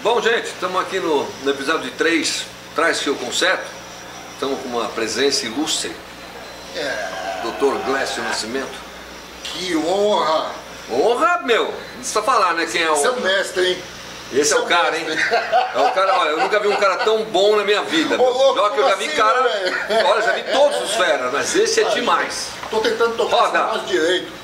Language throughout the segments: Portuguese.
Bom, gente, estamos aqui no episódio de 3, Traz que eu conserto. Estamos com uma presença ilustre. Dr. Glécio Nascimento. Que honra! Honra, meu! Não precisa falar, né? Quem é o... Você é o mestre, hein? Esse é o cara, hein? É o cara, olha, eu nunca vi um cara tão bom na minha vida. Ô, louco, já que eu já vi assim, cara... né, olha, já vi todos os feras, mas esse é demais. Tô tentando tocar Roda. esse negócio direito.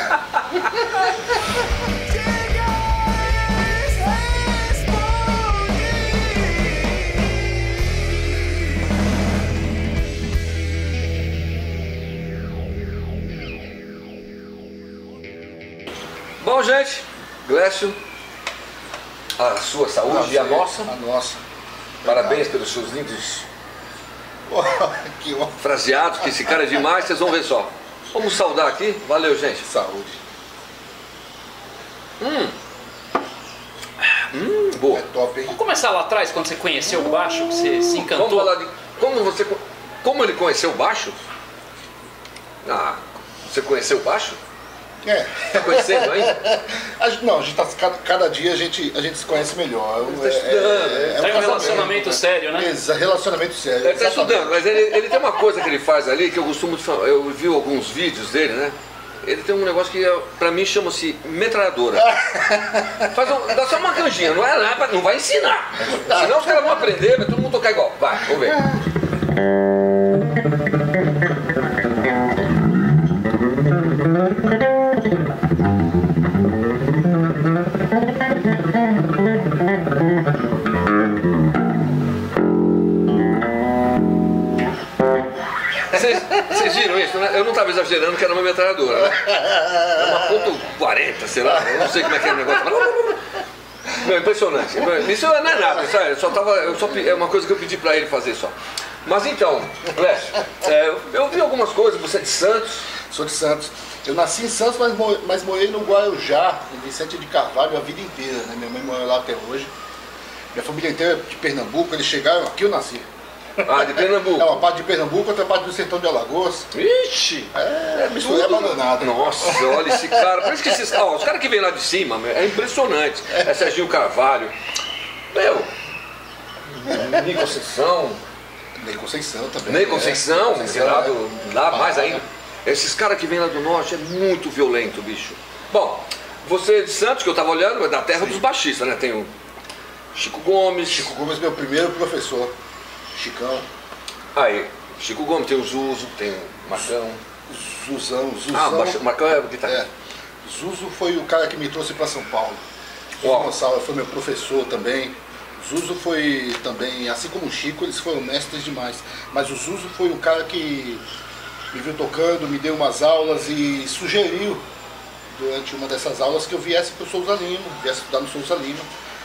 Bom, gente, Glécio, a sua saúde e a nossa. A nossa. Parabéns pelos seus lindos Que honra. fraseados, que esse cara é demais, vocês vão ver só. Vamos saudar aqui? Valeu, gente. Saúde. Boa. É top, hein? Vamos começar lá atrás, quando você conheceu o baixo, que você se encantou. Vamos falar de como ele conheceu o baixo? Ah, você conheceu o baixo? Tá conhecendo ainda? Não, a gente tá, cada dia a gente se conhece melhor. Tá estudando. Tem um relacionamento sério, né? Relacionamento sério. Ele tá estudando, mas ele tem uma coisa que ele faz ali que eu costumo falar. Eu vi alguns vídeos dele, né? Ele tem um negócio que pra mim chama-se metralhadora. Dá só uma canjinha, não vai ensinar. Senão os caras vão aprender, vai todo mundo tocar igual. Vai, vamos ver. Vocês viram isso, né? Eu não estava exagerando que era uma metralhadora, né? Era uma ponto .40, sei lá, eu não sei como é que era o negócio. Não, impressionante. Isso não é nada, sabe? É uma coisa que eu pedi para ele fazer só. Mas então, Glécio, eu vi algumas coisas, você é de Santos. Sou de Santos. Eu nasci em Santos, mas morei no Guarujá, em Vicente de Carvalho, a vida inteira, né? Minha mãe mora lá até hoje. Minha família inteira é de Pernambuco, eles chegaram, aqui eu nasci. Ah, de Pernambuco. É uma parte de Pernambuco, outra parte do sertão de Alagoas. Ixi! Mistura abandonada. Nossa, olha esse cara. Por isso que os caras que vêm lá de cima, meu, é impressionante. É Serginho Carvalho. Meu. Ney Conceição. Ney Conceição também. Ney Conceição, lá mais Ah, ainda. Esses caras que vêm lá do norte é muito violento, bicho. Bom, você é de Santos, que eu tava olhando, é da terra dos baixistas, né? Tem o Chico Gomes. Chico Gomes, meu primeiro professor. Chicão. Aí, Chico Gomes, tem o Zuzo, tem o Marcão. Zuzão. Marcão é guitarrista. Zuzo foi o cara que me trouxe para São Paulo. Zuzo Gonçalves foi meu professor também. Zuzo foi também, assim como o Chico, eles foram mestres demais. Mas o Zuzo foi um cara que me viu tocando, me deu umas aulas e sugeriu, durante uma dessas aulas, que eu viesse para o Souza Lima, viesse estudar no Souza Lima.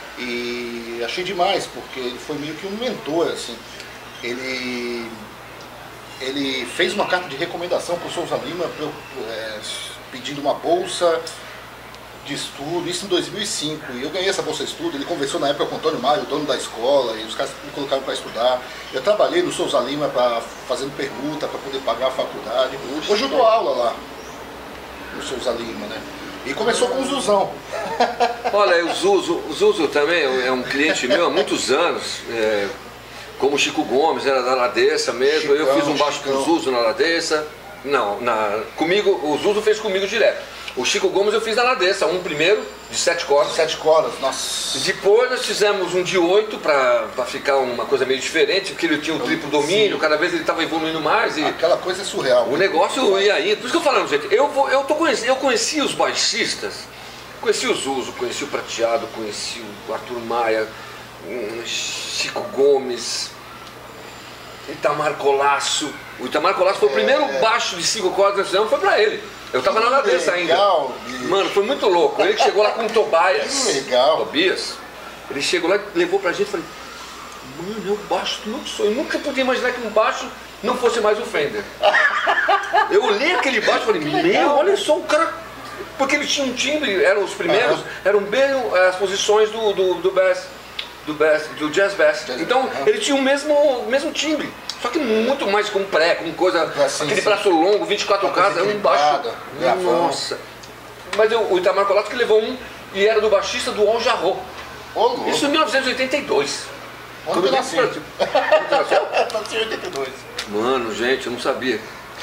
E achei demais, porque ele foi meio que um mentor, assim. Ele fez uma carta de recomendação para o Souza Lima, pedindo uma bolsa de estudo, isso em 2005. E eu ganhei essa bolsa de estudo, ele conversou na época com o Antônio Maio, o dono da escola, e os caras me colocaram para estudar. Eu trabalhei no Souza Lima fazendo pergunta para poder pagar a faculdade. Hoje eu dou aula lá, no Souza Lima, né? E começou com o Zuzão. Olha, o Zuzo também é um cliente meu há muitos anos. Como o Chico Gomes, era da Ladessa mesmo. Chicão, eu fiz um baixo com o Zuzo na Ladessa. Não, comigo, o Zuzo fez comigo direto. O Chico Gomes eu fiz na Ladessa, um primeiro, de 7 cordas. 7 cordas, nossa. Depois nós fizemos um de 8 para ficar uma coisa meio diferente, porque ele tinha o triplo domínio, cada vez ele estava evoluindo mais. E aquela coisa é surreal. o negócio ia indo. Por isso que eu falando, gente, eu conheci os baixistas, conheci o Zuzo, conheci o Prateado, conheci o Arthur Maia, Chico Gomes, Itamar Colasso. O Itamar Colasso foi o primeiro baixo de 5 cordas que nós fizemos, foi pra ele. Eu tava na Ladessa ainda. Mano, foi muito louco. Ele chegou lá com o Tobias. Que legal. Tobias. Ele chegou lá e levou pra gente e falei, mano, é o baixo do meu sonho. Eu nunca podia imaginar que um baixo não fosse mais o Fender. Eu olhei aquele baixo e falei, meu, olha só o cara. Porque ele tinha um timbre, eram os primeiros, eram bem as posições do bass. Do jazz bass. Então ele tinha o mesmo timbre. Só que muito mais com pré, com coisa, aquele braço longo, 24 casas, era um baixo. Nossa. Mas o Itamar Colasso que levou um e era do baixista do Al Jarreau. Ô, louco. Isso em 1982. Onde eu nasci? Brasil. Nasci em 82. Mano, gente, eu não sabia.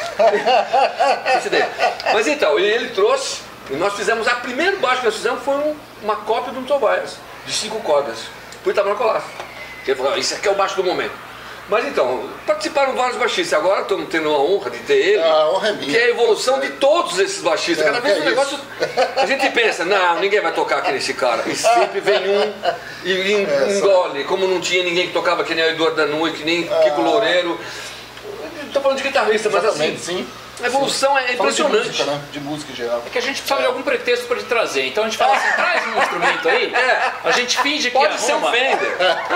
Mas então, ele trouxe, e nós fizemos, a primeiro baixo que nós fizemos foi uma cópia do Tobias, de 5 cordas, por Itamar. Ele falou, isso aqui é o baixo do momento. Mas então, participaram vários baixistas, agora estamos tendo a honra de ter ele, a honra é minha. Que é a evolução de todos esses baixistas. Cada vez um negócio, a gente pensa, não, ninguém vai tocar aquele esse cara, e sempre vem um e engole, como não tinha ninguém que tocava que nem o Eduardo Danui, que nem Kiko Loureiro. Estou falando de guitarrista, mas assim, sim. A evolução é impressionante. De música, né? De música em geral. É que a gente precisava de algum pretexto para te trazer. Então a gente fala assim, traz um instrumento aí, a gente finge que pode ser um Fender.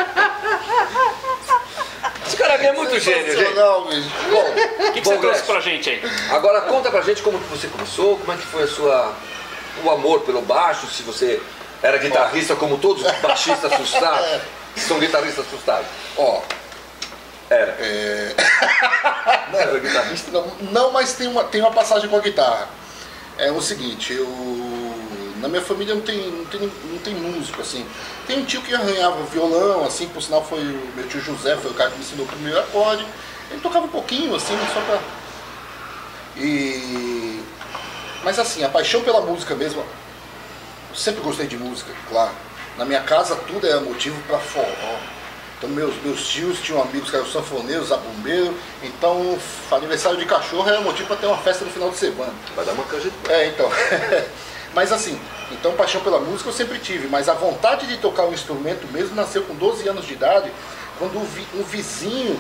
Esse cara aqui é muito gênio, gente. Não, bicho. Bom, o que você trouxe pra gente aí? Agora conta pra gente como que você começou, como é que foi o amor pelo baixo, se você era guitarrista como todos os baixistas assustados, são guitarristas assustados. Era. Era guitarrista? Não, mas tem uma passagem com a guitarra. É o seguinte, na minha família não tem músico, assim. Tem um tio que arranhava violão, assim, por sinal foi o meu tio José, foi o cara que me ensinou o primeiro acorde. Ele tocava um pouquinho, assim, só pra... Mas assim, a paixão pela música mesmo, eu sempre gostei de música, claro. Na minha casa tudo era motivo pra forró. Então meus tios tinham amigos que eram sanfoneiros, zabumbeiro, então aniversário de cachorro era motivo para ter uma festa no final de semana. Vai dar uma canja de... então. Mas assim, então paixão pela música eu sempre tive, mas a vontade de tocar um instrumento mesmo nasceu com 12 anos de idade, quando um vizinho,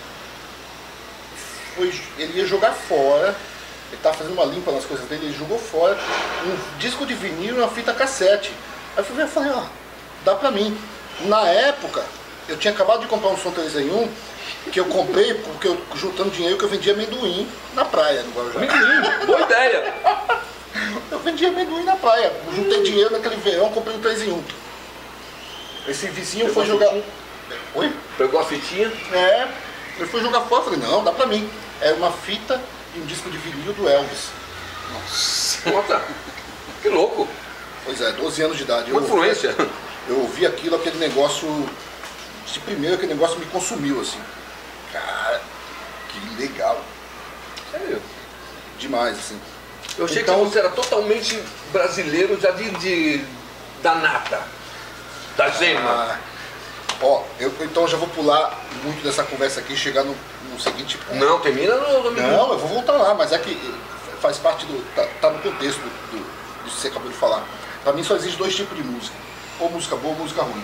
ele ia jogar fora, ele estava fazendo uma limpa nas coisas dele, ele jogou fora um disco de vinil e uma fita cassete. Aí eu falei, dá pra mim. Na época, eu tinha acabado de comprar um som 3 em 1, que eu comprei porque eu juntando dinheiro que eu vendia amendoim na praia no Guarujá. Amendoim, boa ideia! Eu vendia amendoim na praia, eu juntei dinheiro naquele verão, comprei um 3 em 1. Esse vizinho foi jogar... Oi? Pegou a fitinha? Ele foi jogar fora, eu falei, não, dá pra mim. Era uma fita e um disco de vinil do Elvis. Nossa, que louco! Pois é, 12 anos de idade. Uma influência. Eu ouvi aquilo, aquele negócio... De primeiro, aquele negócio me consumiu, assim. Cara, que legal. Sério? Demais, assim. Eu achei que você era totalmente brasileiro, já da nata, da gema. Então já vou pular muito dessa conversa aqui e chegar no seguinte ponto. Não, termina no... Não, eu vou voltar lá, mas é que faz parte do... Tá no contexto do que você acabou de falar. Pra mim só existe 2 tipos de música. Ou música boa ou música ruim.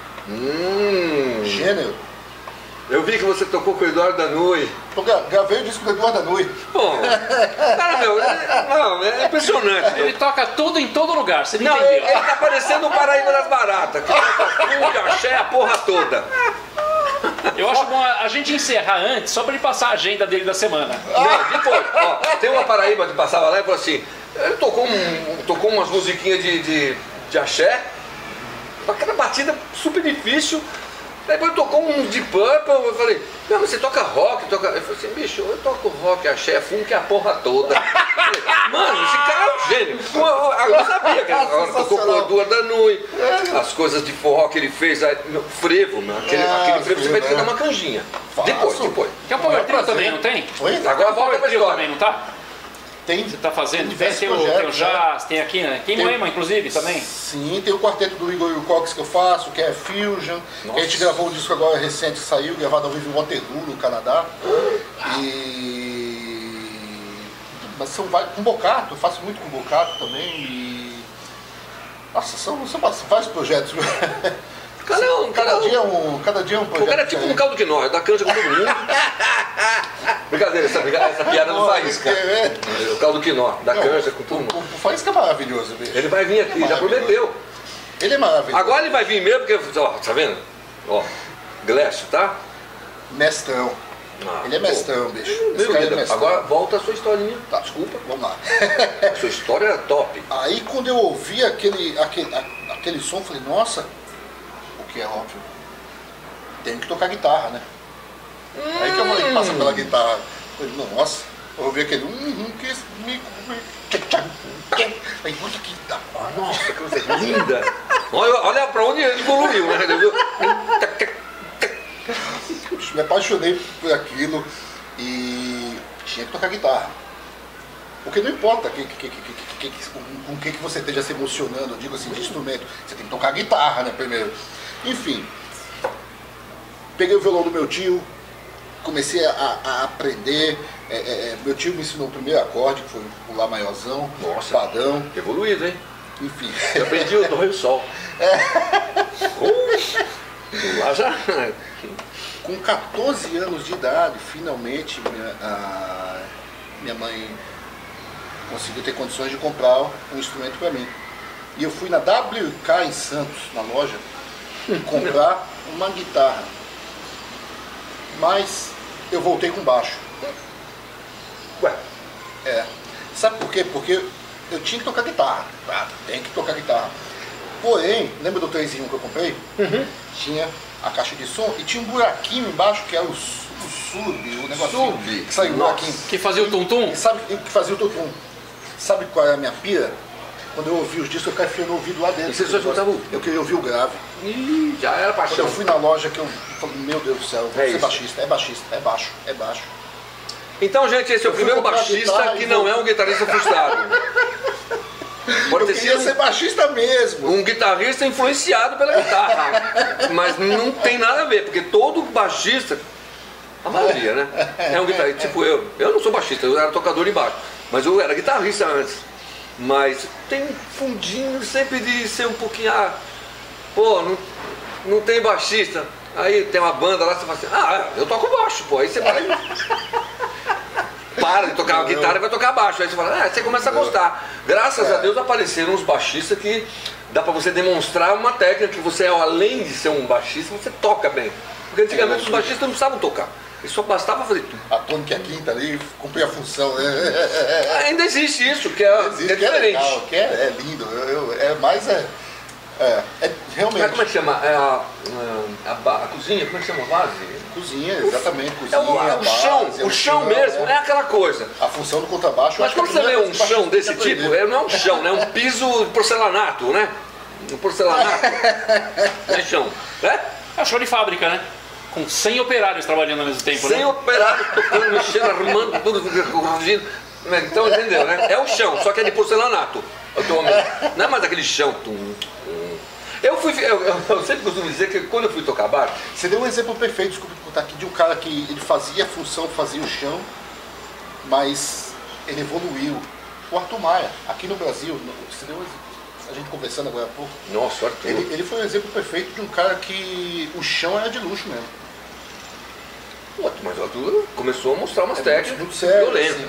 Gênero. Eu vi que você tocou com o Eduardo Danui. Eu gravei o disco do Eduardo Danui. Bom, cara, é impressionante. Ele toca tudo em todo lugar, você não entendeu? entendeu? Ele tá parecendo o Paraíba das Baratas, que toca axé, a porra toda. Eu acho bom a gente encerrar antes, só pra ele passar a agenda dele da semana. Não, depois, tem uma Paraíba que passava lá e falou assim, ele tocou umas musiquinhas de axé, aquela batida super difícil. Depois tocou um Deep Purple, eu falei, não, mas você toca rock, Eu falei assim, bicho, eu toco rock, axé, funk, a porra toda. Falei, mano, esse cara é um gênio. Eu sabia que ele tocou com o Eduardo Danui, as coisas de forró que ele fez, frevo, aquele frevo você vai ter que dar uma canjinha. Depois. Tem o Power Trio também, não tem? Agora volta pra história. Também, não tá? Tem. Você tá fazendo? Tem o jazz, tem aqui, né? Tem Moema, inclusive, também? Sim, tem o quarteto do Igor Cox que eu faço, que é Fusion. Que a gente gravou um disco agora recente que saiu, gravado ao vivo em Waterloo, no Canadá. Mas são vários. Com Bocato, eu faço muito com Bocato também. Nossa, são vários projetos. Cada dia é um projeto. O cara é tipo um caldo que nós, dá canja com todo mundo. Brincadeira, essa piada não faz, cara. O caldo que nós, dá canja com todo mundo. O Faísca é maravilhoso, bicho. Ele vai vir aqui, já prometeu. Ele é maravilhoso. Agora ele vai vir mesmo, porque, tá vendo? Glécio, tá? Mestrão. Ele é mestrão, bicho. Meu Deus, agora volta a sua historinha. Tá, desculpa, vamos lá. A sua história era top. Aí quando eu ouvi aquele som, eu falei, nossa, o que é óbvio, tenho que tocar guitarra, né? Aí que a moleque passa pela guitarra. Eu falei, nossa, Eu ouvi aquele que me... Aí, olha que da... Nossa, que coisa linda! Olha pra onde ele evoluiu, né? Me apaixonei por aquilo e tinha que tocar guitarra. Porque não importa com o que você esteja se emocionando, eu digo assim, de instrumento, você tem que tocar guitarra, né, primeiro. Enfim, peguei o violão do meu tio, comecei a aprender, meu tio me ensinou o primeiro acorde, que foi o Lá maiorzão, padrão. Evoluído, hein? Enfim. Eu aprendi o Dó e o Sol. Lá já... Com 14 anos de idade, finalmente, minha mãe conseguiu ter condições de comprar um instrumento para mim. E eu fui na WK em Santos, na loja, comprar uma guitarra. Mas eu voltei com baixo. Ué? Sabe por quê? Porque eu tinha que tocar guitarra. Tem que tocar guitarra. Porém, lembra do 3 em 1 que eu comprei? Tinha a caixa de som e tinha um buraquinho embaixo que era o sub, o negócio que saiu um buraquinho. Que fazia o tum-tum? Sabe o que fazia o tum-tum? Sabe qual era a minha pira? Quando eu ouvi os discos, eu caí no ouvido lá dentro. E você só escutava o... Eu queria ouvir o grave. Ih, já era paixão. Quando eu fui na loja, que eu falei, meu Deus do céu, vou ser isso. baixista, é baixo. Então, gente, esse é o primeiro baixista que não é um guitarrista frustrado. Pode ter sido ser baixista mesmo. um guitarrista influenciado pela guitarra. Mas não tem nada a ver, porque todo baixista, a maioria, né? É um guitarrista. Tipo eu não sou baixista, eu era tocador de baixo. Mas eu era guitarrista antes. Mas tem um fundinho sempre de ser um pouquinho... não tem baixista. Aí tem uma banda lá, você fala assim, eu toco baixo, pô. Aí você vai... para de tocar guitarra e vai tocar baixo. Aí você fala, você começa a gostar. Graças a Deus apareceram uns baixistas que dá pra você demonstrar uma técnica que você, além de ser um baixista, você toca bem. Porque antigamente os baixistas não precisavam tocar. Eles só bastava fazer tudo. A tônica e a quinta ali, cumprir a função, né? Ainda existe isso, que é diferente. É legal, que é lindo. Realmente. Mas como é que chama? A cozinha, como é que chama? A base? Cozinha, exatamente. Cozinha, É o chão, o chão mesmo, é aquela coisa. A função do contrabaixo. Mas quando você vê um chão desse tipo, não é um chão, né? É um piso de porcelanato, né? Um porcelanato. É chão, né? É show de fábrica, né? Com 100 operários trabalhando ao mesmo tempo, 100 né? operários tocando, mexendo, arrumando tudo, corrigindo. Então, entendeu, né? É o chão, só que é de porcelanato. Não é mais aquele chão. Eu sempre costumo dizer que quando eu fui tocar baixo... Você deu um exemplo perfeito, desculpa contar aqui, de um cara que ele fazia a função, fazia o chão, mas ele evoluiu. O Arthur Maia, aqui no Brasil, você deu um exemplo, a gente conversando agora há pouco. Nossa, o Arthur. Ele foi um exemplo perfeito de um cara que o chão era de luxo mesmo. Mas o Arthur começou a mostrar umas técnicas muito sério, violentas.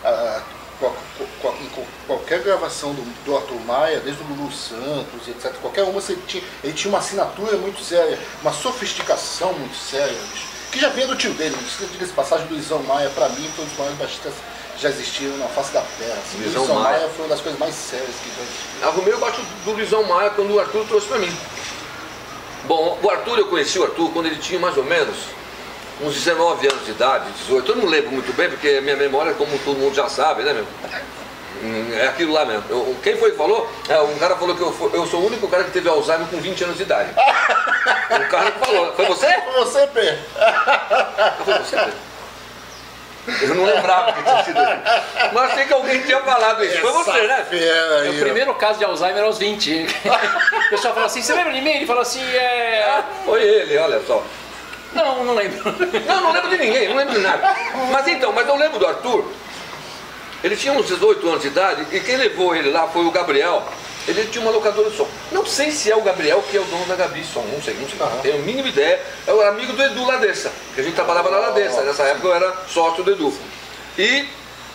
Assim, qualquer gravação do Arthur Maia, desde o Lulu Santos, etc., qualquer uma, ele tinha uma assinatura muito séria, uma sofisticação muito séria, bicho, que já vinha do tio dele. Diga-se de passagem, Luizão Maia, para mim, foi um dos maiores baixistas que já existiram na face da terra. Assim. Luizão Maia foi uma das coisas mais sérias que já existiram. Arrumei o baixo do Luizão Maia quando o Arthur trouxe para mim. Bom, o Arthur, eu conheci o Arthur quando ele tinha mais ou menos uns 19 anos de idade, 18, eu não lembro muito bem, porque minha memória, como todo mundo já sabe, né, meu? É aquilo lá mesmo. Quem foi que falou? Um cara falou que eu sou o único cara que teve Alzheimer com 20 anos de idade. Um cara que falou. Foi você? Foi você, Pê. Foi você, Pê. Eu não lembrava que tinha sido assim. Mas sei que alguém tinha falado isso. Foi você, né? É o primeiro caso de Alzheimer aos 20. O pessoal fala assim, você lembra de mim? Ele fala assim, foi ele, olha só. Não lembro. Não lembro de ninguém, não lembro de nada. Mas eu lembro do Arthur. Ele tinha uns 18 anos de idade e quem levou ele lá foi o Gabriel. Ele tinha uma locadora de som. Não sei se é o Gabriel que é o dono da Gabi Som, não sei. Tenho a mínima ideia. É o amigo do Edu Ladessa, que a gente trabalhava na Ladessa. Nessa época eu era sócio do Edu. E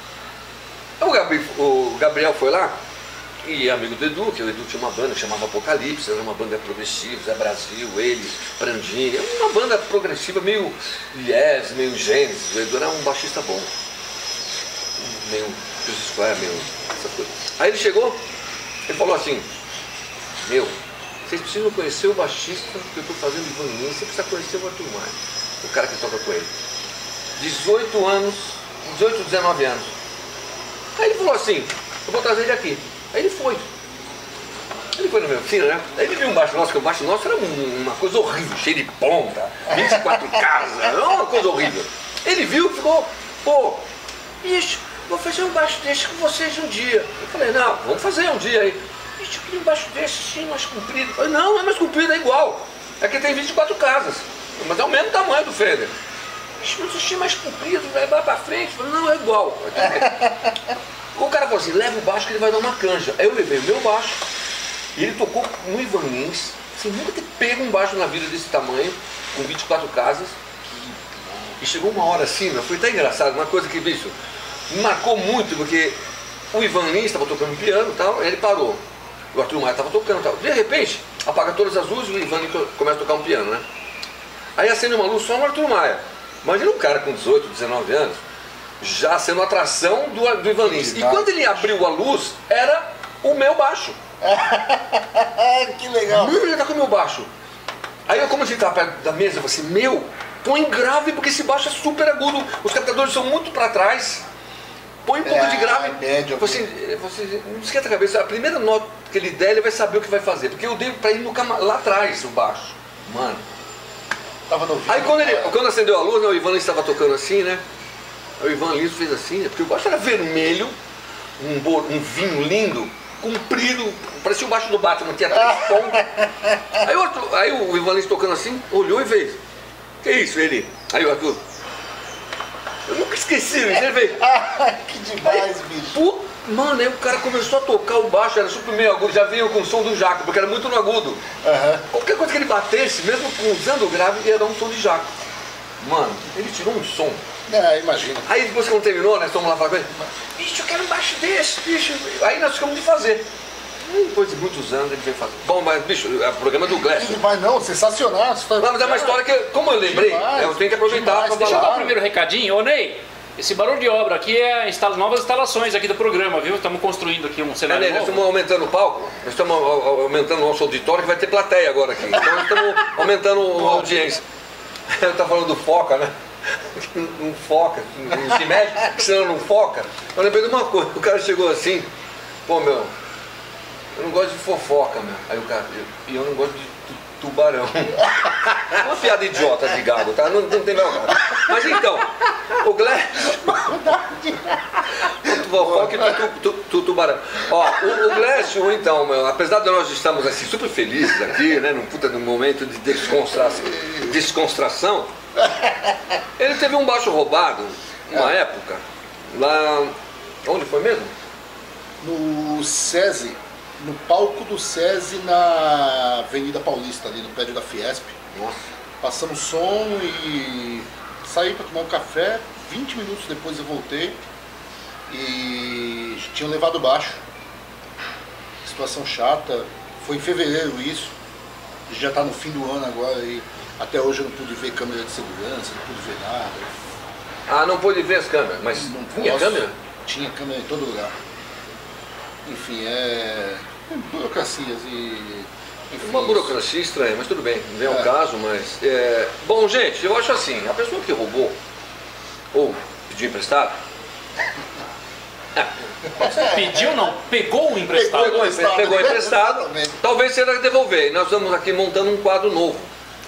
o Gabriel foi lá, e amigo do Edu, que o Edu tinha uma banda que chamava Apocalipse, era uma banda progressiva, Zé Brasil, ele, Prandinha, uma banda progressiva meio Yes, meio Gênesis. O Edu era um baixista bom, meio Chris Square, meio essas coisas. Aí ele chegou, ele falou assim, vocês precisam conhecer o baixista que eu estou fazendo de Vaninha, você precisa conhecer o Arthur Maia, o cara que toca com ele. 18 anos, 18, 19 anos. Aí ele falou assim, eu vou trazer ele aqui. Aí ele foi. Ele foi na minha oficina, né? Aí ele viu um baixo nosso, que o baixo nosso era uma coisa horrível, cheio de ponta, 24 casas, era uma coisa horrível. Ele viu e ficou, pô, bicho, vou fazer um baixo desse com vocês um dia. Eu falei, não, vamos fazer um dia aí. Bicho, eu queria um baixo desse, sim, mais comprido. Eu falei, não é mais comprido, é igual. É que tem 24 casas, mas é o mesmo tamanho do Fender. Bicho, mas eu achei mais comprido, vai pra frente. Eu falei, não, é igual. O cara falou assim, leva o baixo que ele vai dar uma canja. Aí eu levei o meu baixo. E ele tocou no Ivan Lins, sem nunca ter pego um baixo na vida desse tamanho, com 24 casas. E chegou uma hora assim, foi até engraçado, uma coisa que, bicho, me marcou muito, porque o Ivan Lins estava tocando piano e tal, ele parou. O Arthur Maia estava tocando e tal. De repente, apaga todas as luzes e o Ivan Lins começa a tocar um piano, né? Aí acende uma luz só no Arthur Maia. Imagina um cara com 18, 19 anos, já sendo atração do Ivan Lins. E quando ele abriu a luz, era o meu baixo. Que legal. Mano, ele tá com o meu baixo. Aí eu, como a gente tava perto da mesa, eu falei assim, meu, põe grave porque esse baixo é super agudo, os captadores são muito pra trás. Põe um pouco de grave. Médio. Você não esquenta a cabeça, a primeira nota que ele der, ele vai saber o que vai fazer. Porque eu dei pra ir lá atrás, o baixo. Mano. Tava no vídeo. Aí quando acendeu a luz, né, o Ivan Lins estava tocando assim, né? Aí o Ivan Lins fez assim, porque o baixo era vermelho, um vinho lindo, comprido, parecia o baixo do Batman, tinha 3 pontos. Aí o Ivan Lins tocando assim, olhou e fez, que isso, ele? Aí o Arthur, eu nunca esqueci, ele veio. Que demais, bicho. Mano, aí o cara começou a tocar o baixo, era super meio agudo, já vinha com o som do jaco, porque era muito no agudo. Qualquer coisa que ele batesse, mesmo usando o grave, ia dar um som de jaco. Mano, ele tirou um som. Imagina. Aí depois que não terminou, nós fomos lá falar com ele, bicho, eu quero um baixo desse, bicho. Aí nós ficamos de fazer. Depois de muitos anos ele veio fazer. Bom, mas bicho, é o programa do Glass. Mas não, sensacional. Não, mas é uma história que, como eu lembrei, eu tenho que aproveitar para Deixa eu dar falar. o primeiro recadinho. Ô Ney, esse barulho de obra aqui é novas instalações aqui do programa, viu? Estamos construindo aqui um cenário Nós novo. estamos aumentando o palco, nós estamos aumentando o nosso auditório, que vai ter plateia agora aqui. Então nós estamos aumentando a audiência. Eu estava falando do Foca, né? Não foca, não se mexe, senão não foca. Eu lembrei de uma coisa, o cara chegou assim, pô meu, eu não gosto de fofoca, meu. Aí o cara, eu não gosto de tubarão. Uma piada idiota de gago, tá? Não tem nada. Mas então, o Glass. Fofoca e tubarão. Ó, o Glécio, então, meu, apesar de nós estarmos assim, super felizes aqui, né? Num momento de descontração, ele teve um baixo roubado, uma época, lá. Onde foi mesmo? No SESI, no palco do SESI na Avenida Paulista, ali no prédio da Fiesp. Nossa. Passamos som e saí para tomar um café. 20 minutos depois eu voltei e tinham levado baixo. Situação chata. Foi em fevereiro isso. Já está no fim do ano agora e até hoje eu não pude ver câmera de segurança, não pude ver nada. Ah, não pôde ver as câmeras, mas Não tinha posso. câmera? Tinha câmera em todo lugar. Enfim, burocracias e... Enfim, Uma burocracia estranha, mas tudo bem, não é um caso, mas... Bom, gente, eu acho assim, a pessoa que roubou ou pediu emprestado... Pediu não, pegou o emprestado. Pegou emprestado, Exatamente. talvez será que devolver. E nós estamos aqui montando um quadro novo.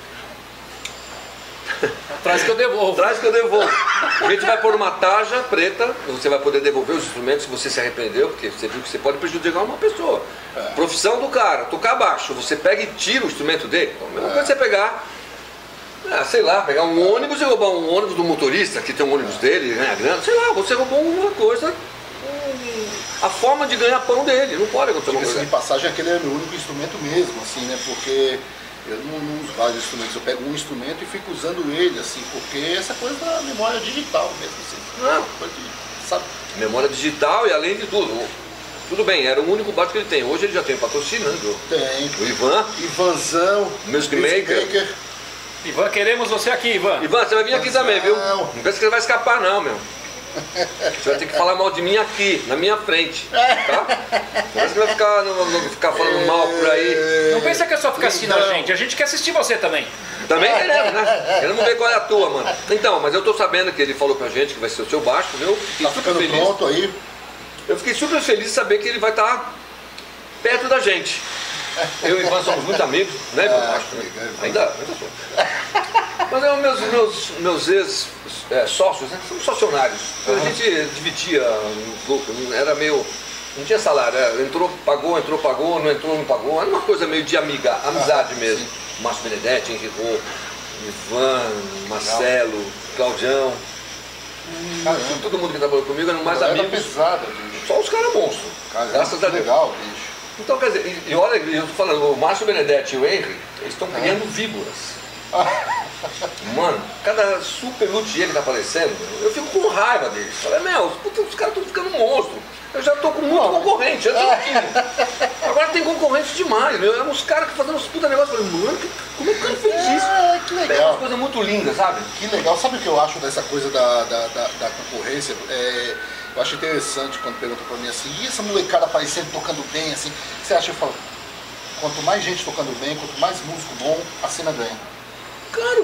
Traz que eu devolvo. Traz que eu devolvo. A gente vai pôr uma tarja preta, você vai poder devolver os instrumentos se você se arrependeu, porque você viu que você pode prejudicar uma pessoa. Profissão do cara, tocar baixo, você pega e tira o instrumento dele. Então, a mesma coisa você pegar, sei lá, pegar um ônibus e roubar um ônibus do motorista, que tem um ônibus dele, ganha grana, sei lá, você roubou uma coisa, a forma de ganhar pão dele, não pode acontecer uma Diga-se coisa. de passagem, aquele é meu único instrumento mesmo, assim, né? Porque eu não uso vários instrumentos, eu pego um instrumento e fico usando ele, assim, porque essa coisa da memória digital mesmo, assim. Não. Coisa de, sabe? Memória digital e além de tudo. Tudo bem, era o único baixo que ele tem. Hoje ele já tem patrocinando. Tem. O Ivan, Ivanzão, Music Maker. Ivan, queremos você aqui, Ivan. Ivan, você vai vir aqui também, viu? Não. Não pensa que ele vai escapar não, meu. Você vai ter que falar mal de mim aqui, na minha frente, tá? Você vai ficar falando mal por aí. Não pensa que é só ficar assistindo a gente quer assistir você também. Também queremos, né? Queremos ver qual é a tua, mano. Então, mas eu tô sabendo que ele falou pra gente que vai ser o seu baixo, viu? Tá ficando pronto aí? Eu fiquei super feliz de saber que ele vai estar perto da gente. Eu e o Ivan somos muito amigos, né, Ivan? Ainda sou. Mas meus ex-sócios, né? Somos sócionários. A gente dividia um lucro, era meio... Não tinha salário, entrou, pagou, não entrou, não pagou. Era uma coisa meio de amizade mesmo. Márcio Benedetti, Henrique Rô, Ivan, Marcelo, Claudião. Todo mundo que trabalhou comigo eram mais amigos. Pesada, bicho. Só os caras monstros. Graças a Deus. Legal, bicho. Então, quer dizer, e olha, eu tô falando, o Márcio Benedetti e o Henry, eles estão criando víboras. Mano, cada super luthier que tá aparecendo, eu fico com raiva deles. Falei, os caras estão ficando monstro. Eu já tô com muito concorrente, agora tem concorrente demais, meu. É uns caras que fazendo uns puta negócio. Eu falei, mano, como é que o cara fez isso? Que legal. É uma coisa muito linda, sabe? Que legal. Sabe o que eu acho dessa coisa da concorrência? Eu acho interessante quando perguntam pra mim assim, e essa molecada aparecendo, tocando bem, assim, você acha? Eu falo, quanto mais gente tocando bem, quanto mais músico bom, a cena ganha. Claro.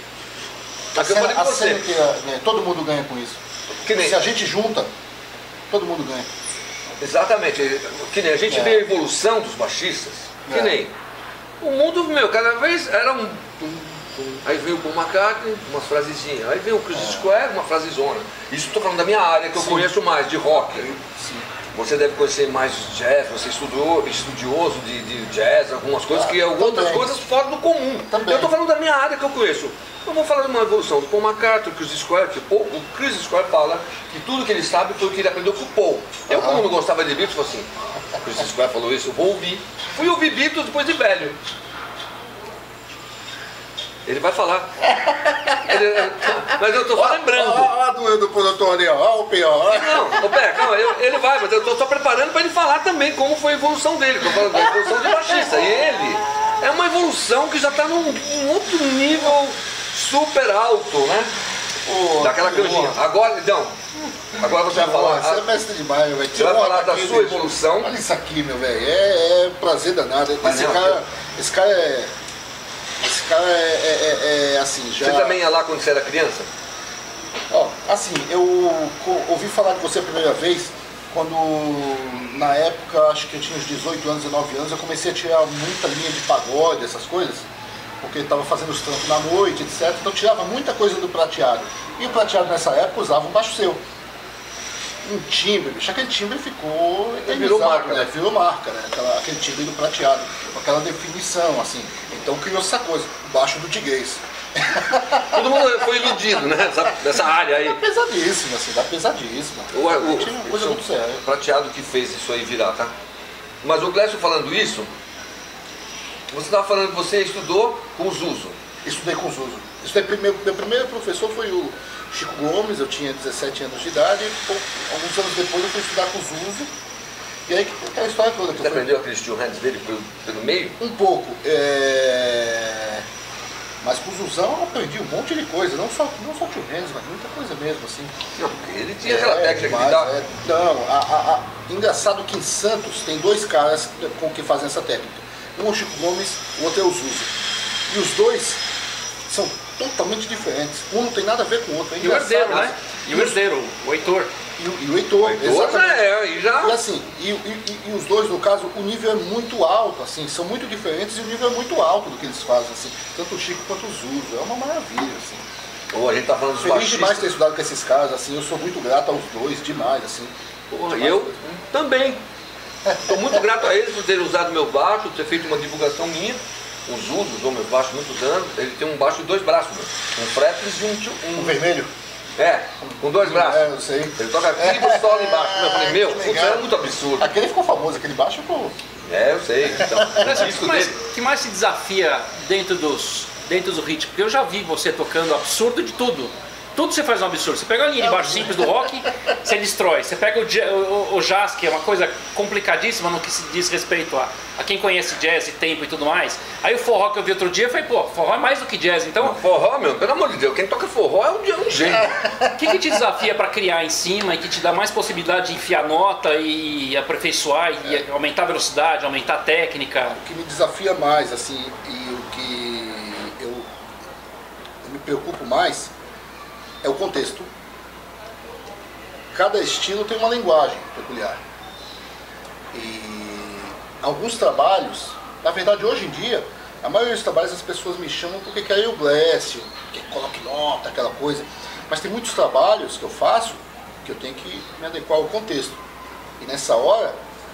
A cena que todo mundo ganha com isso. Que nem... Se a gente junta, todo mundo ganha. Exatamente. Que nem a gente vê a evolução dos baixistas. Que nem... O mundo, cada vez era um... Aí veio o Paul McCartney, umas frasezinhas. Aí veio o Chris Square, uma frasezona. Isso estou falando da minha área, que eu conheço mais, de rock. Sim. Você deve conhecer mais jazz, você estudioso de jazz, algumas coisas que outras coisas fora do comum. Também. Eu estou falando da minha área que eu conheço. Eu vou falar de uma evolução do Paul McCartney, do Chris Square, que o Chris Square fala que tudo que ele sabe foi o que ele aprendeu com o Paul. Eu, como não gostava de Beatles, falei assim, o Chris Square falou isso, eu vou ouvir. Fui ouvir Beatles depois de velho. Ele vai falar. Mas eu tô só lembrando. Olha a doença do produtor ali, ó o pior. Não, Pé, calma, ele vai, mas eu tô só preparando para ele falar também como foi a evolução dele. Tô falando da evolução de baixista. E ele é uma evolução que já tá num outro nível super alto, né? Daquela canjinha. Agora, então, você vai falar. Você é mestre demais, velho. Você vai falar da sua evolução. Olha isso aqui, meu velho. É prazer danado. Esse cara é assim, já... Você também ia lá quando você era criança? Ó, assim, eu ouvi falar de você a primeira vez quando, na época, acho que eu tinha uns 18 anos, 19 anos, eu comecei a tirar muita linha de pagode, essas coisas, porque eu estava fazendo os trampos na noite, etc. Então eu tirava muita coisa do prateado. E o prateado nessa época usava um baixo seu. Um timbre, bicho, aquele timbre ficou... Virou marca, né? Virou marca, né? Aquele timbre do prateado, com aquela definição, assim. Então criou essa coisa, baixo do Tiguês. Todo mundo foi iludido, né? Dessa área aí. Dá pesadíssima, assim, dá pesadíssima. Tinha uma coisa muito séria. O prateado que fez isso aí virar, tá? Mas o Glécio falando isso, você estava falando que você estudou com o Zuzo. Estudei com o Zuzo. Meu primeiro professor foi o Chico Gomes, eu tinha 17 anos de idade, e alguns anos depois eu fui estudar com o Zuzo. E aí aquela história toda. Você aprendeu aquele steel hands dele pelo meio? Um pouco. Mas com o Zuzão eu aprendi um monte de coisa, não só steel hands, mas muita coisa mesmo, assim. Não, porque ele tinha aquela técnica de dar. Não, engraçado que em Santos tem dois caras com que fazem essa técnica. Um é o Chico Gomes, o outro é o Zuzo. E os dois são totalmente diferentes. Um não tem nada a ver com o outro. É e o herdeiro, né? E o herdeiro, o Heitor. E o Heitor, exatamente. E assim, e os dois, no caso, o nível é muito alto, assim, são muito diferentes e o nível é muito alto do que eles fazem, assim, tanto o Chico quanto o Zuzo, é uma maravilha, assim. Ou a gente tá falando dos feliz baixistas. Demais ter estudado com esses caras, assim, eu sou muito grato aos dois, demais, assim. E eu também. Estou muito grato a eles por terem usado meu baixo, por ter feito uma divulgação minha. O Zuzo usou meu baixo há muitos anos, ele tem um baixo de 2 braços, um fretless e um vermelho? Com 2 braços. Eu sei. Ele toca aqui e você sola embaixo. Eu falei, putz, é muito absurdo. Aquele ficou famoso, aquele baixo ficou... Eu sei. Então, o que mais se desafia dentro do ritmo? Porque eu já vi você tocando absurdo de tudo. Tudo você faz um absurdo. Você pega a linha de baixo simples do rock, você destrói. Você pega o jazz, que é uma coisa complicadíssima no que se diz respeito a quem conhece jazz e tempo e tudo mais. Aí o forró que eu vi outro dia, eu falei, pô, forró é mais do que jazz. Então, forró, meu, pelo amor de Deus, quem toca forró é um gênio. o que te desafia para criar em cima e que te dá mais possibilidade de enfiar nota e aperfeiçoar e aumentar a velocidade, aumentar a técnica? O que me desafia mais, assim, e o que eu me preocupo mais é o contexto. Cada estilo tem uma linguagem peculiar. E alguns trabalhos, na verdade hoje em dia, a maioria dos trabalhos as pessoas me chamam porque querem o Glécio, que coloque nota, aquela coisa. Mas tem muitos trabalhos que eu faço que eu tenho que me adequar ao contexto. E nessa hora,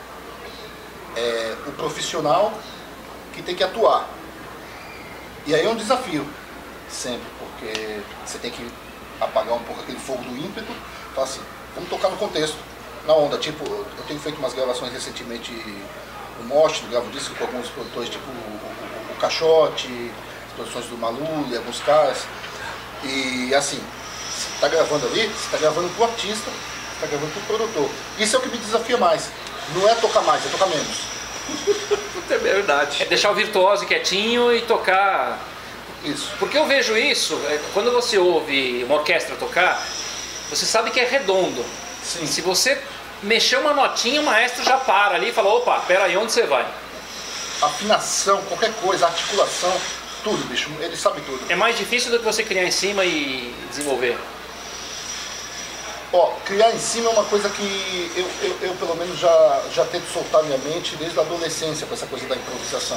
é o profissional que tem que atuar. E aí é um desafio, sempre, porque você tem que apagar um pouco aquele fogo do ímpeto, falar assim, vamos tocar no contexto, na onda. Tipo, eu tenho feito umas gravações recentemente no Mosh, gravo disco com alguns produtores, tipo o Caixote, as produções do Malu e alguns caras. E assim, você está gravando ali, você está gravando pro artista, você está gravando pro produtor. Isso é o que me desafia mais. Não é tocar mais, é tocar menos. É verdade. É deixar o virtuoso quietinho e tocar. Isso. Porque eu vejo isso, quando você ouve uma orquestra tocar, você sabe que é redondo. Sim. Se você mexer uma notinha, o maestro já para ali e fala, opa, peraí, onde você vai? Afinação, qualquer coisa, articulação, tudo, bicho, ele sabe tudo. É mais difícil do que você criar em cima e desenvolver. Ó, criar em cima é uma coisa que eu pelo menos já tento soltar minha mente desde a adolescência com essa coisa da improvisação.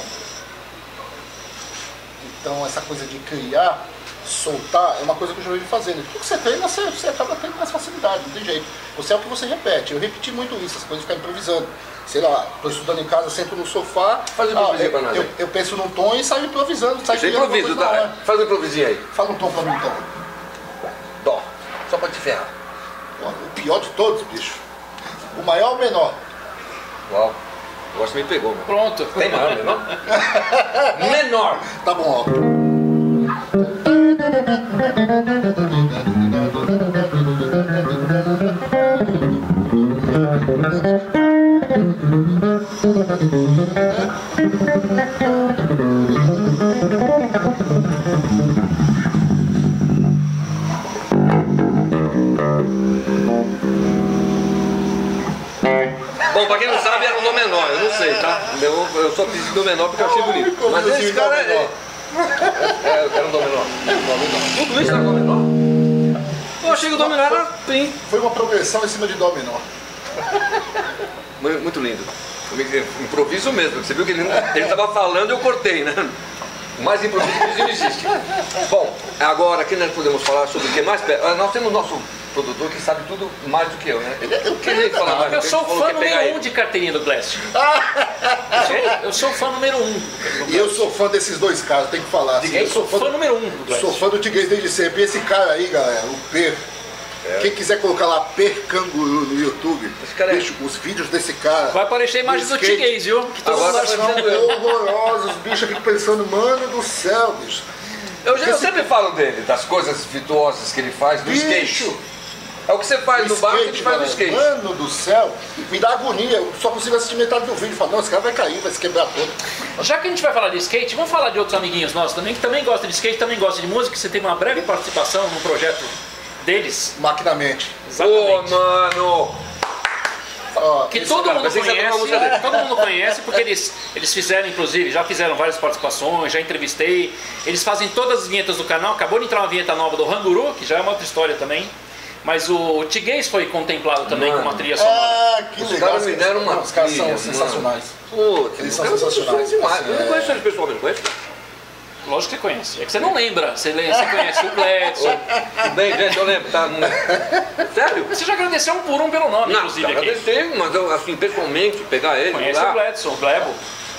Então essa coisa de criar, soltar, é uma coisa que eu já venho fazendo. Tudo que você treina, você acaba tendo mais facilidade, não tem jeito. Você é o que você repete. Eu repeti muito isso, essa coisa de ficar improvisando. Sei lá, estou estudando em casa, sento no sofá, Faz um improvisinho pra nós aí. eu penso num tom e saio improvisando. Você improvisa, tá? Faz um improvisinho aí. Fala um tom pra mim então. Dó, só pra te ferrar. O pior de todos, bicho. O maior ou o menor? Uau, o negócio me pegou, meu. Pronto. Tem maior, menor? Menor. Tá bom, ó. Bom, pra quem não sabe, era um dó menor, eu não sei, tá? Eu só fiz dó menor porque eu achei bonito. Mas esse cara era um dó menor. Tudo isso era dó menor? Eu achei que o dó menor era prim. Foi uma progressão em cima de dó menor. Muito lindo. Improviso mesmo, porque você viu que ele estava falando e eu cortei, né? Mais improviso que não existe. Bom, agora aqui nós podemos falar sobre o que mais... Nós temos o nosso produtor que sabe tudo mais do que eu, né? Eu sou o fã número 1 de carteirinha do Blast. Eu sou o fã número 1. E eu sou fã desses dois caras, tem que falar. Assim, Eu sou fã número 1 do Blast. Sou fã do Tiguez desde sempre. E esse cara aí, galera, o Per. Quem quiser colocar lá Per Canguru no YouTube, bicho, os vídeos desse cara. Vai aparecer imagens do Tiguez, viu? Que todo mundo acha são horrorosos, bicho. Eu fico pensando, mano do céu, bicho. Eu sempre falo dele, das coisas virtuosas que ele faz, do skate. É o que você faz no bar, que a gente faz no skate. Mano do céu, me dá agonia. Eu só consigo assistir metade do vídeo e falar, não, esse cara vai cair, vai se quebrar todo. Já que a gente vai falar de skate, vamos falar de outros amiguinhos nossos também, que também gostam de skate, também gostam de música. Você tem uma breve participação no projeto deles. Maquinamente. Exatamente. Mano! Que todo mundo conhece, todo mundo conhece, porque eles fizeram, inclusive, já fizeram várias participações, já entrevistei. Eles fazem todas as vinhetas do canal. Acabou de entrar uma vinheta nova do Hanguru, que já é uma outra história também. Mas o Tiguez foi contemplado também com uma trilha sonora. Ah, que Os legal. caras me deram uma Os caras trilha, são sensacionais. Putz, Eles os são caras sensacionais. demais. Eu não conheço eles pessoalmente, conhece? Lógico que você conhece. É que você não lembra. Você conhece o Gledson. Bem, gente, eu lembro, tá? Sério? Você já agradeceu um por um pelo nome, Não, inclusive, aqui. agradeci, mas eu, assim, pessoalmente, pegar ele Conhece lá... o Gledson, o Glebo.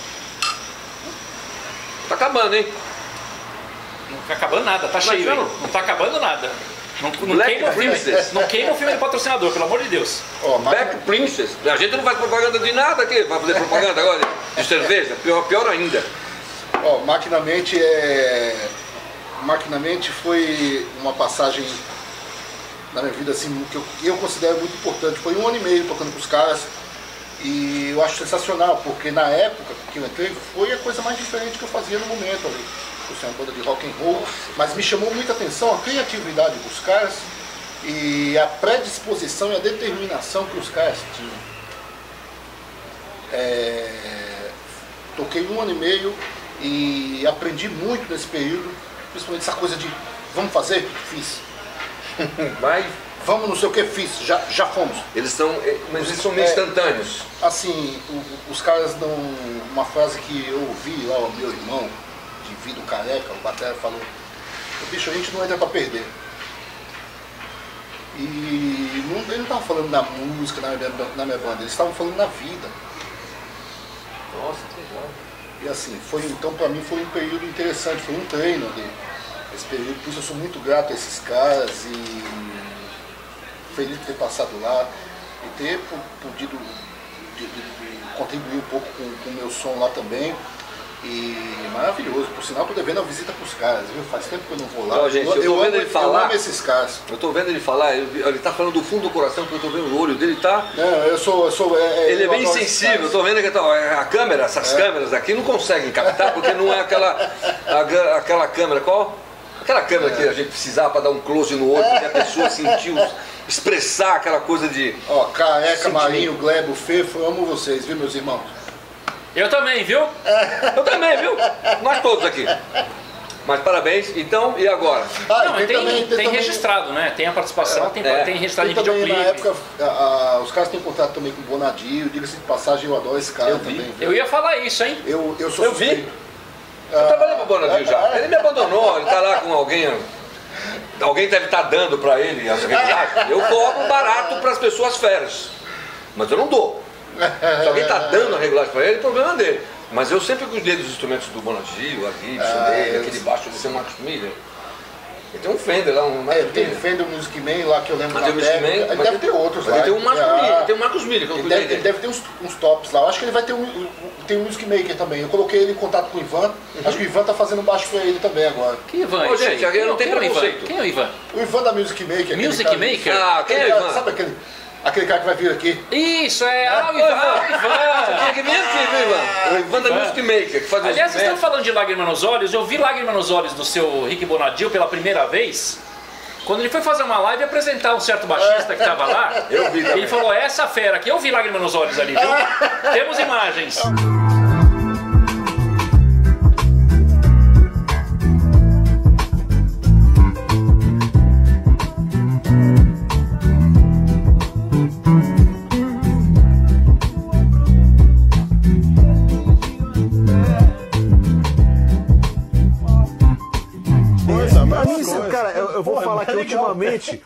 Tá acabando, hein? Não tá acabando nada, tá cheio. não? Hein? Não tá acabando nada. Não Black queima o filme. Princess. Não queima o filme do patrocinador, pelo amor de Deus. Ó, Black Princess. A gente não faz propaganda de nada aqui. Vai fazer propaganda agora de cerveja? Pior ainda. Ó, Maquinamente foi uma passagem na minha vida, assim, que eu considero muito importante. Foi 1 ano e meio tocando com os caras. E eu acho sensacional, porque na época que eu entrei, foi a coisa mais diferente que eu fazia no momento ali. Eu sou uma banda de rock and roll, mas me chamou muita atenção a criatividade dos caras e a predisposição e a determinação que os caras tinham. Toquei 1 ano e meio e aprendi muito nesse período, principalmente essa coisa de vamos fazer? Fiz. Vai. Vamos não sei o que, fiz, já fomos. Mas eles são meio instantâneos. Assim, os caras dão uma frase que eu ouvi lá, o meu irmão, de Vido Careca, o batera, falou: bicho, a gente não entra pra perder. E ele não estava falando da música na minha banda, eles estavam falando da vida. Nossa, que legal. E assim, então pra mim foi um período interessante, foi um treino ali. Esse período, por isso eu sou muito grato a esses caras e feliz de ter passado lá e ter podido contribuir um pouco com o meu som lá também. E maravilhoso, por sinal, tô devendo a visita pros caras, viu? Faz tempo que eu não vou lá. Não, gente, eu tô vendo ele falar. Eu amo esses caras. Eu tô vendo ele falar, ele tá falando do fundo do coração, porque eu tô vendo o olho dele, tá? Não, ele é bem sensível, eu tô vendo que a câmera, essas câmeras aqui não conseguem captar, porque não é aquela câmera, qual? Aquela câmera que a gente precisava para dar um close no olho, que a pessoa sentiu, expressar aquela coisa de... Ó, Careca, Marinho, Glebo, Fefo, eu amo vocês, viu, meus irmãos? Eu também, viu? Eu também, viu? Nós todos aqui. Mas parabéns, então, e agora? Não, tem registrado, né? Tem a participação, tem registrado em videoclipe. Na época, os caras têm contrato também com o Bonadio, diga-se de passagem, eu adoro esse cara também. Viu? Eu ia falar isso, hein? Eu sou suspeito. Vi. Eu trabalhei com o Bonadio já. Ele me abandonou, ele tá lá com alguém. Alguém deve estar dando pra ele as regulagens. Eu cobro barato para as pessoas feras. Mas eu não dou. Se alguém está dando a regulagem para ele, o problema é dele. Mas eu sempre cuidei dos instrumentos do Bonadio, a Gibson dele, aquele baixo do Marcos Miller. Ele tem um Fender lá, tem um Fender Music Man lá que eu lembro. Mas ele deve ter outros lá. Ele tem um Marcos Miller, tem um Marcos Miller que eu cuidei dele. Ele deve ter uns tops lá. Eu acho que ele vai ter um Music Maker também. Eu coloquei ele em contato com o Ivan. Acho que o Ivan tá fazendo baixo para ele também agora. Que Ivan? Ô, gente, eu não tenho preconceito. Quem é o Ivan? O Ivan da Music Maker. Music Maker? Ah, quem é o Ivan? Sabe aquele cara que vai vir aqui? Isso, o Ivan! Que mesmo que Ivan? O Ivan da Music Maker, que faz. Aliás, vocês estão falando de Lágrima nos Olhos. Eu vi Lágrima nos Olhos do seu Rick Bonadio pela primeira vez. Quando ele foi fazer uma live e apresentar um certo baixista que estava lá, eu vi também. Ele falou: essa fera aqui, eu vi Lágrima nos Olhos ali, viu? Temos imagens. Cara, eu vou falar que ultimamente,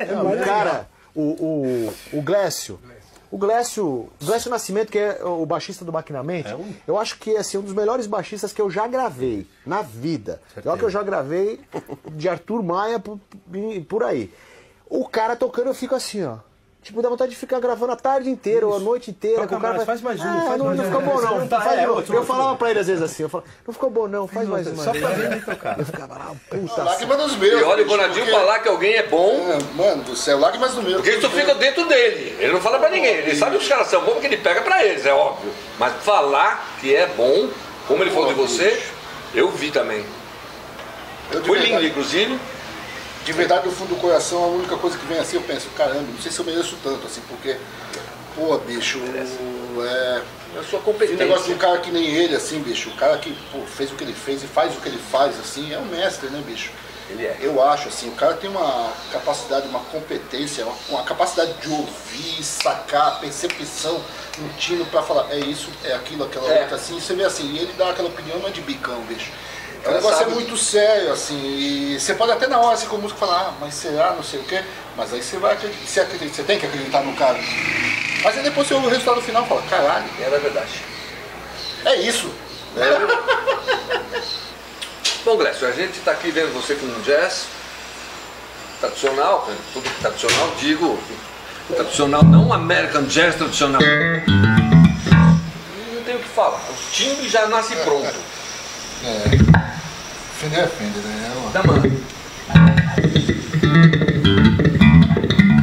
o Glécio. O Glécio Nascimento, que é o baixista do Maquinamente, eu acho que é assim, um dos melhores baixistas que eu já gravei na vida. É o que eu já gravei de Arthur Maia por aí. O cara tocando, eu fico assim, ó. Tipo, dá vontade de ficar gravando a tarde inteira ou a noite inteira. Toca o cara mais, faz mais um. Não ficou bom não. Faz de novo. Eu falava pra ele às vezes assim, eu falava, não ficou bom não, faz mais uma. Só pra ver ele tocar. Eu ficava lá, puta. Lágrimas dos meus. E olha o Bonadio falar que alguém é bom. Mano do céu, lágrimas dos meus. Porque isso fica dentro dele. Ele não fala pra ninguém. Ele sabe que os caras são bons porque ele pega pra eles, é óbvio. Mas falar que é bom, como ele falou de você, eu vi também. Foi lindo, inclusive. De verdade, do fundo do coração, a única coisa que vem assim, eu penso, caramba, não sei se eu mereço tanto, assim, porque, pô, bicho, a sua esse competência. negócio de um cara que nem ele, assim, bicho, o cara que fez o que ele fez e faz o que ele faz, assim, é um mestre, né, bicho? Ele é. Eu acho, assim, o cara tem uma capacidade, uma competência, uma capacidade de ouvir, sacar, percepção, um tino pra falar, é isso, é aquilo, aquela outra, assim, você vê assim, e ele dá aquela opinião, não é de bicão, bicho. O negócio é muito sério, assim, e você pode até na hora, assim, com a música, falar, mas será, não sei o quê, mas aí você vai acreditar, você tem que acreditar no cara. Mas aí depois você ouve o resultado final e fala, caralho. Era verdade. É isso. Bom, Glécio, a gente está aqui vendo você com um jazz tradicional, tudo tradicional, digo, tradicional não American Jazz tradicional. Não tem o que falar, o timbre já nasce pronto. Fender é Fender, né? Da mano.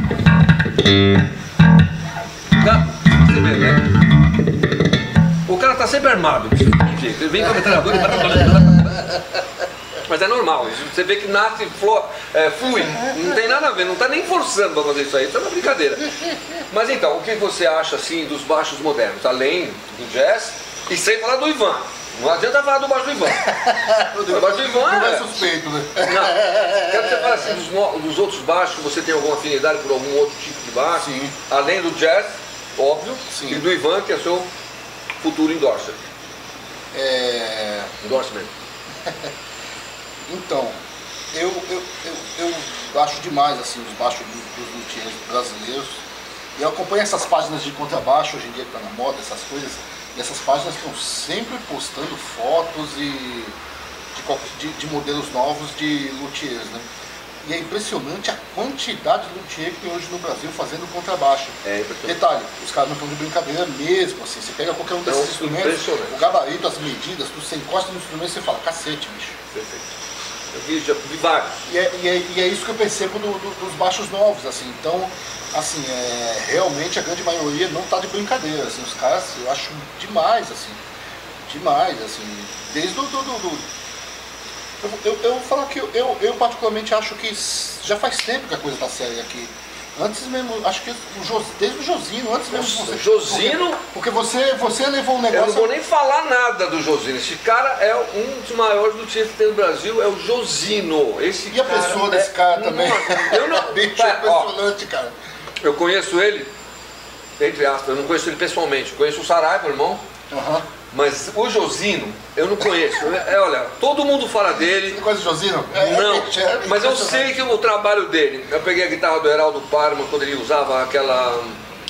Você vê, né? O cara tá sempre armado. Ele vem com a metralhadora e... Mas é normal, você vê que nasce, flui, não tem nada a ver, não tá nem forçando pra fazer isso aí, isso é uma brincadeira. Mas então, o que você acha assim dos baixos modernos, além do jazz, e sem falar do Ivan? Não adianta falar do baixo do Ivan. O baixo do Ivan não é suspeito, né? Não, quero que você fale assim dos outros baixos, você tem alguma afinidade por algum outro tipo de baixo? Sim. Além do jazz, óbvio, sim. E do Ivan, que é seu futuro endorser. Endorsement. Então, eu acho demais assim, os baixos dos luthiers brasileiros. Eu acompanho essas páginas de contrabaixo hoje em dia que tá na moda, essas coisas. E essas páginas estão sempre postando fotos de modelos novos de luthiers, né? E é impressionante a quantidade de luthier que tem hoje no Brasil fazendo contrabaixo. Detalhe, os caras não estão de brincadeira mesmo, assim. Você pega qualquer um desses instrumentos, o gabarito, as medidas, você encosta no instrumento e você fala, cacete, bicho. Perfeito. Eu já vi vários. E é isso que eu percebo dos baixos novos, assim. Então, assim, realmente a grande maioria não está de brincadeira, assim. Os caras, eu acho demais, assim. Demais, assim. Desde eu vou falar que eu particularmente acho que já faz tempo que a coisa está séria aqui. Antes mesmo, acho que desde o Josino, antes mesmo de você. Josino? Porque você levou um negócio... Eu não vou nem falar nada do Josino. Esse cara é um dos maiores luthiers que tem no Brasil, é o Josino. E a pessoa desse cara também? Eu não... Bicho, é impressionante, cara. Eu conheço ele, entre aspas, eu não conheço ele pessoalmente. Conheço o Saraiva, irmão. Mas o Josino, eu não conheço. Olha, todo mundo fala dele. Você conhece o Josino? Não, mas eu sei que o trabalho dele. Eu peguei a guitarra do Heraldo Parma quando ele usava aquela.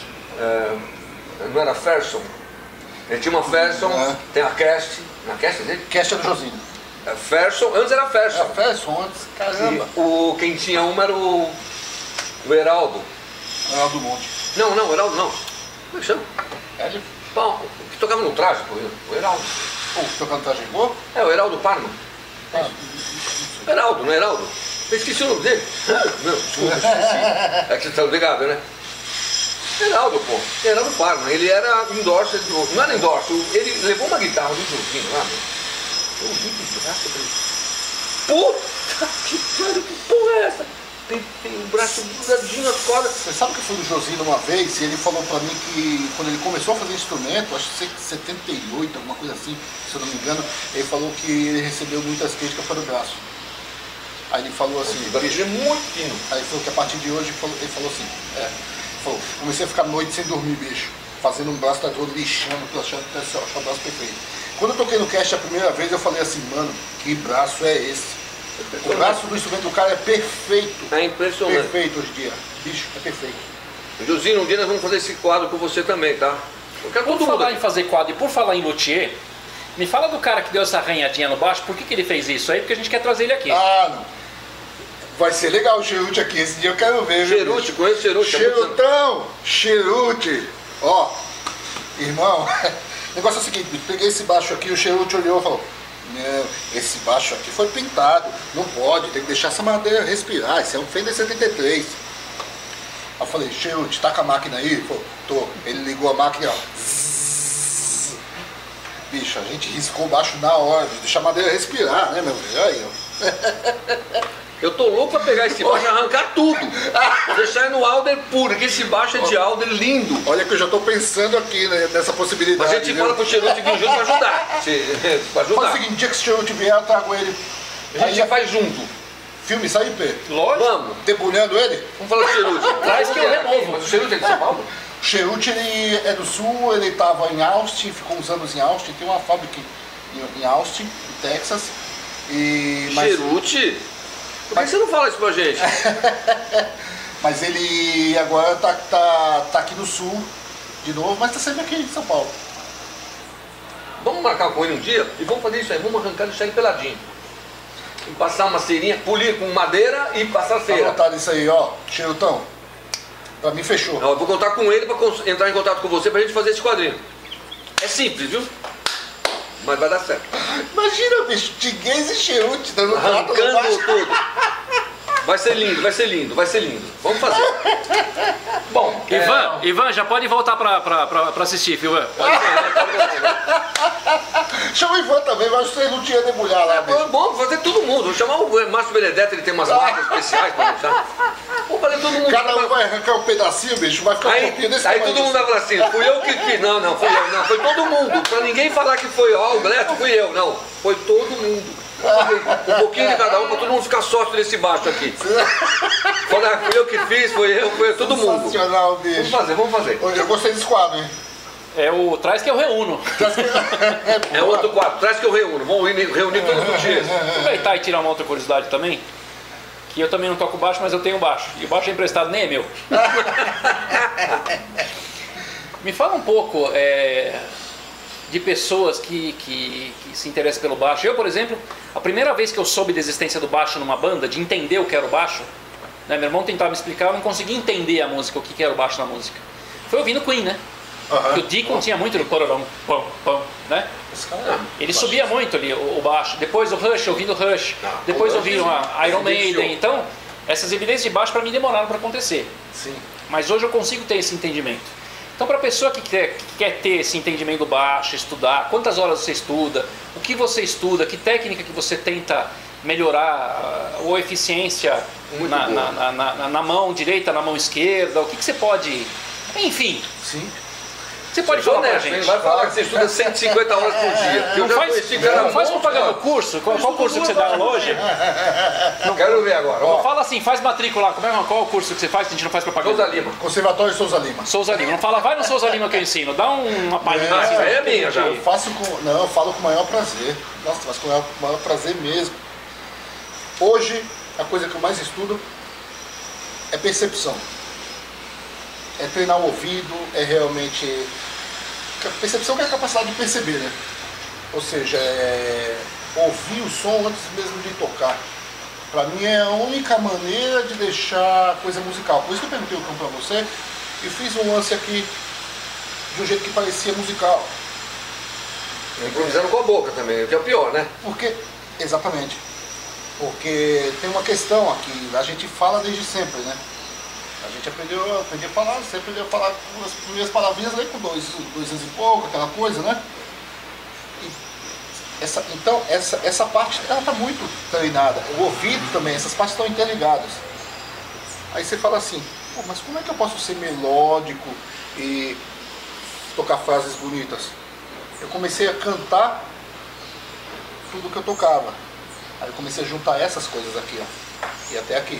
Não era Ferson? Ele tinha uma Ferson, tem a Cast. Na Cast dele? Cast é do Josino. Ferson, antes era Ferson. Ferson, antes, caramba. Quem tinha uma era o Heraldo. Heraldo Monte. Não, Heraldo não. Como é que chama? Ele? Bom, que tocava no traje, o Heraldo. Tocando traje em gol? O Heraldo Parma. Heraldo, não é Heraldo? Eu esqueci o nome dele. Não, desculpa, esqueci. É que você tá ligado, né? Heraldo, pô. Heraldo Parma. Ele era endorser, não era endorser, ele levou uma guitarra do Josino lá, meu. Eu ouvi que braço, eu falei, puta que pariu, que porra é essa? Tem o braço grudadinho nas cordas. Você sabe que eu fui no Josino uma vez e ele falou pra mim que quando ele começou a fazer instrumento, acho que 78, alguma coisa assim, se eu não me engano, ele falou que ele recebeu muitas críticas para o braço. Aí ele falou assim, bicho, é muito fino. Aí ele falou que a partir de hoje, ele falou assim, comecei a ficar noite sem dormir, bicho, fazendo um braço todo lixando, achando o braço perfeito. Quando eu toquei no cast a primeira vez, eu falei assim, mano, que braço é esse? O braço do instrumento do cara é perfeito. É impressionante. Perfeito hoje em dia. Bicho, é perfeito. Josino, um dia nós vamos fazer esse quadro com você também, tá? Eu quero por falar em fazer quadro e por falar em luthier, me fala do cara que deu essa arranhadinha no baixo, por que ele fez isso aí? Porque a gente quer trazer ele aqui. Não. Vai ser legal o Cheruti aqui, esse dia eu quero ver. Cheruti, conheço o Cheruti. Cherutão, Cheruti. Ó, irmão, o negócio é o seguinte, peguei esse baixo aqui, o Cheruti olhou e falou, não, esse baixo aqui foi pintado, não pode, tem que deixar essa madeira respirar, isso é um Fender 73. Aí eu falei, Cheruti, tá com a máquina aí? Ele falou, tô. Ele ligou a máquina, ó. Zzz. Bicho, a gente riscou o baixo na hora, deixar a madeira respirar, né, meu velho? Aí, ó. Eu tô louco pra pegar esse baixo e arrancar tudo. Deixar ele no Alder puro, que esse baixo é de Alder lindo. Olha que eu já tô pensando aqui, né, nessa possibilidade. Mas a gente fala pro Cheruti vir junto pra ajudar. Pra ajudar. Faz o seguinte, dia que o Cheruti vier, eu trago ele. A gente faz junto. Filme isso aí, P? Lógico. Vamos. Debulhando ele? Vamos falar do Cheruti. Traz que eu removo. Mas o Cheruti é de São Paulo? O Cheruti, ele é do Sul, ele estava em Austin, ficou uns anos em Austin, tem uma fábrica em Austin, em Texas. Cheruti? Por que você não fala isso pra gente? Mas ele agora tá aqui no Sul de novo, mas tá sempre aqui em São Paulo. Vamos marcar com ele um dia e vamos fazer isso aí, vamos arrancar isso aí peladinho. E passar uma cerinha, polir com madeira e passar cera. Anotado isso aí, ó, Cherutão. Pra mim fechou. Eu vou contar com ele para entrar em contato com você pra gente fazer esse quadrinho. É simples, viu? Mas vai dar certo. Imagina, bicho, Tiguez e Cheruti dando arrancando tudo. Vai ser lindo, vai ser lindo, vai ser lindo. Vamos fazer. Bom, Ivan, já pode voltar pra assistir, Ivan. Chama o Ivan também, mas vocês não tinham debulhar lá. Vamos fazer todo mundo. Vou chamar o Márcio Benedetto, ele tem umas marcas especiais pra deixar. Vamos fazer todo mundo. Cada um vai arrancar um pedacinho, bicho, vai ficar um pouquinho desse Aí todo mundo vai falar assim, fui eu que fiz. Não, fui eu. Não, foi todo mundo. Pra ninguém falar que foi o Gleto, fui eu. Não, foi todo mundo. Um pouquinho de cada um pra todo mundo ficar sócio desse baixo aqui. Falar, fui eu que fiz, foi todo mundo. Sensacional, bicho. Vamos fazer. Eu gostei desse quadro, hein? Traz que eu reúno. É outro quadro, traz que eu reúno. Vamos reunir todos os dias. Aproveitar e tirar uma outra curiosidade também. Que eu também não toco baixo, mas eu tenho baixo. E o baixo é emprestado, nem é meu. Me fala um pouco de pessoas que se interessam pelo baixo. Eu, por exemplo, a primeira vez que eu soube da existência do baixo numa banda, de entender o que era o baixo, né, meu irmão tentava me explicar, eu não conseguia entender a música, o que era o baixo na música. Foi ouvindo Queen, né? Porque o Deacon tinha muito no pororão, pam, pam, né? Ele subia muito ali o baixo. Depois o Rush, ouvindo Rush. Depois ouvindo a Iron Maiden. Então, essas evidências de baixo para mim demoraram para acontecer. Sim. Mas hoje eu consigo ter esse entendimento. Então, para a pessoa que quer ter esse entendimento do baixo, estudar, quantas horas você estuda, o que você estuda, que técnica que você tenta melhorar, ou eficiência na mão direita, na mão esquerda, o que você pode... Enfim. Sim. Você pode falar pra gente. Vai falar que você estuda 150 horas por dia. Não faz propaganda do curso? Qual curso que você dá hoje? Não quero ver agora. Ó. Fala assim, faz matrícula. Qual é o curso que você faz que a gente não faz propaganda? Souza Lima. Conservatório Souza Lima. Souza Lima. Não fala, vai no Souza Lima que eu ensino. Dá uma palhinha assim. Isso aí é minha já. Eu falo com o maior prazer. Nossa, mas com o maior prazer mesmo. Hoje, a coisa que eu mais estudo é percepção. É treinar o ouvido, é realmente... Percepção que é a capacidade de perceber, né? Ou seja, é ouvir o som antes mesmo de tocar. Pra mim é a única maneira de deixar coisa musical. Por isso que eu perguntei o campo pra você e fiz um lance aqui de um jeito que parecia musical. Improvisando com a boca também, que é o pior, né? Exatamente. Porque tem uma questão aqui, a gente fala desde sempre, né? A gente aprendeu a falar, você aprendeu a falar as primeiras palavrinhas aí com dois anos e pouco, aquela coisa, né? Então, essa parte está muito treinada. O ouvido também, essas partes estão interligadas. Aí você fala assim, pô, mas como é que eu posso ser melódico e tocar frases bonitas? Eu comecei a cantar tudo que eu tocava. Aí eu comecei a juntar essas coisas aqui, ó, e até aqui.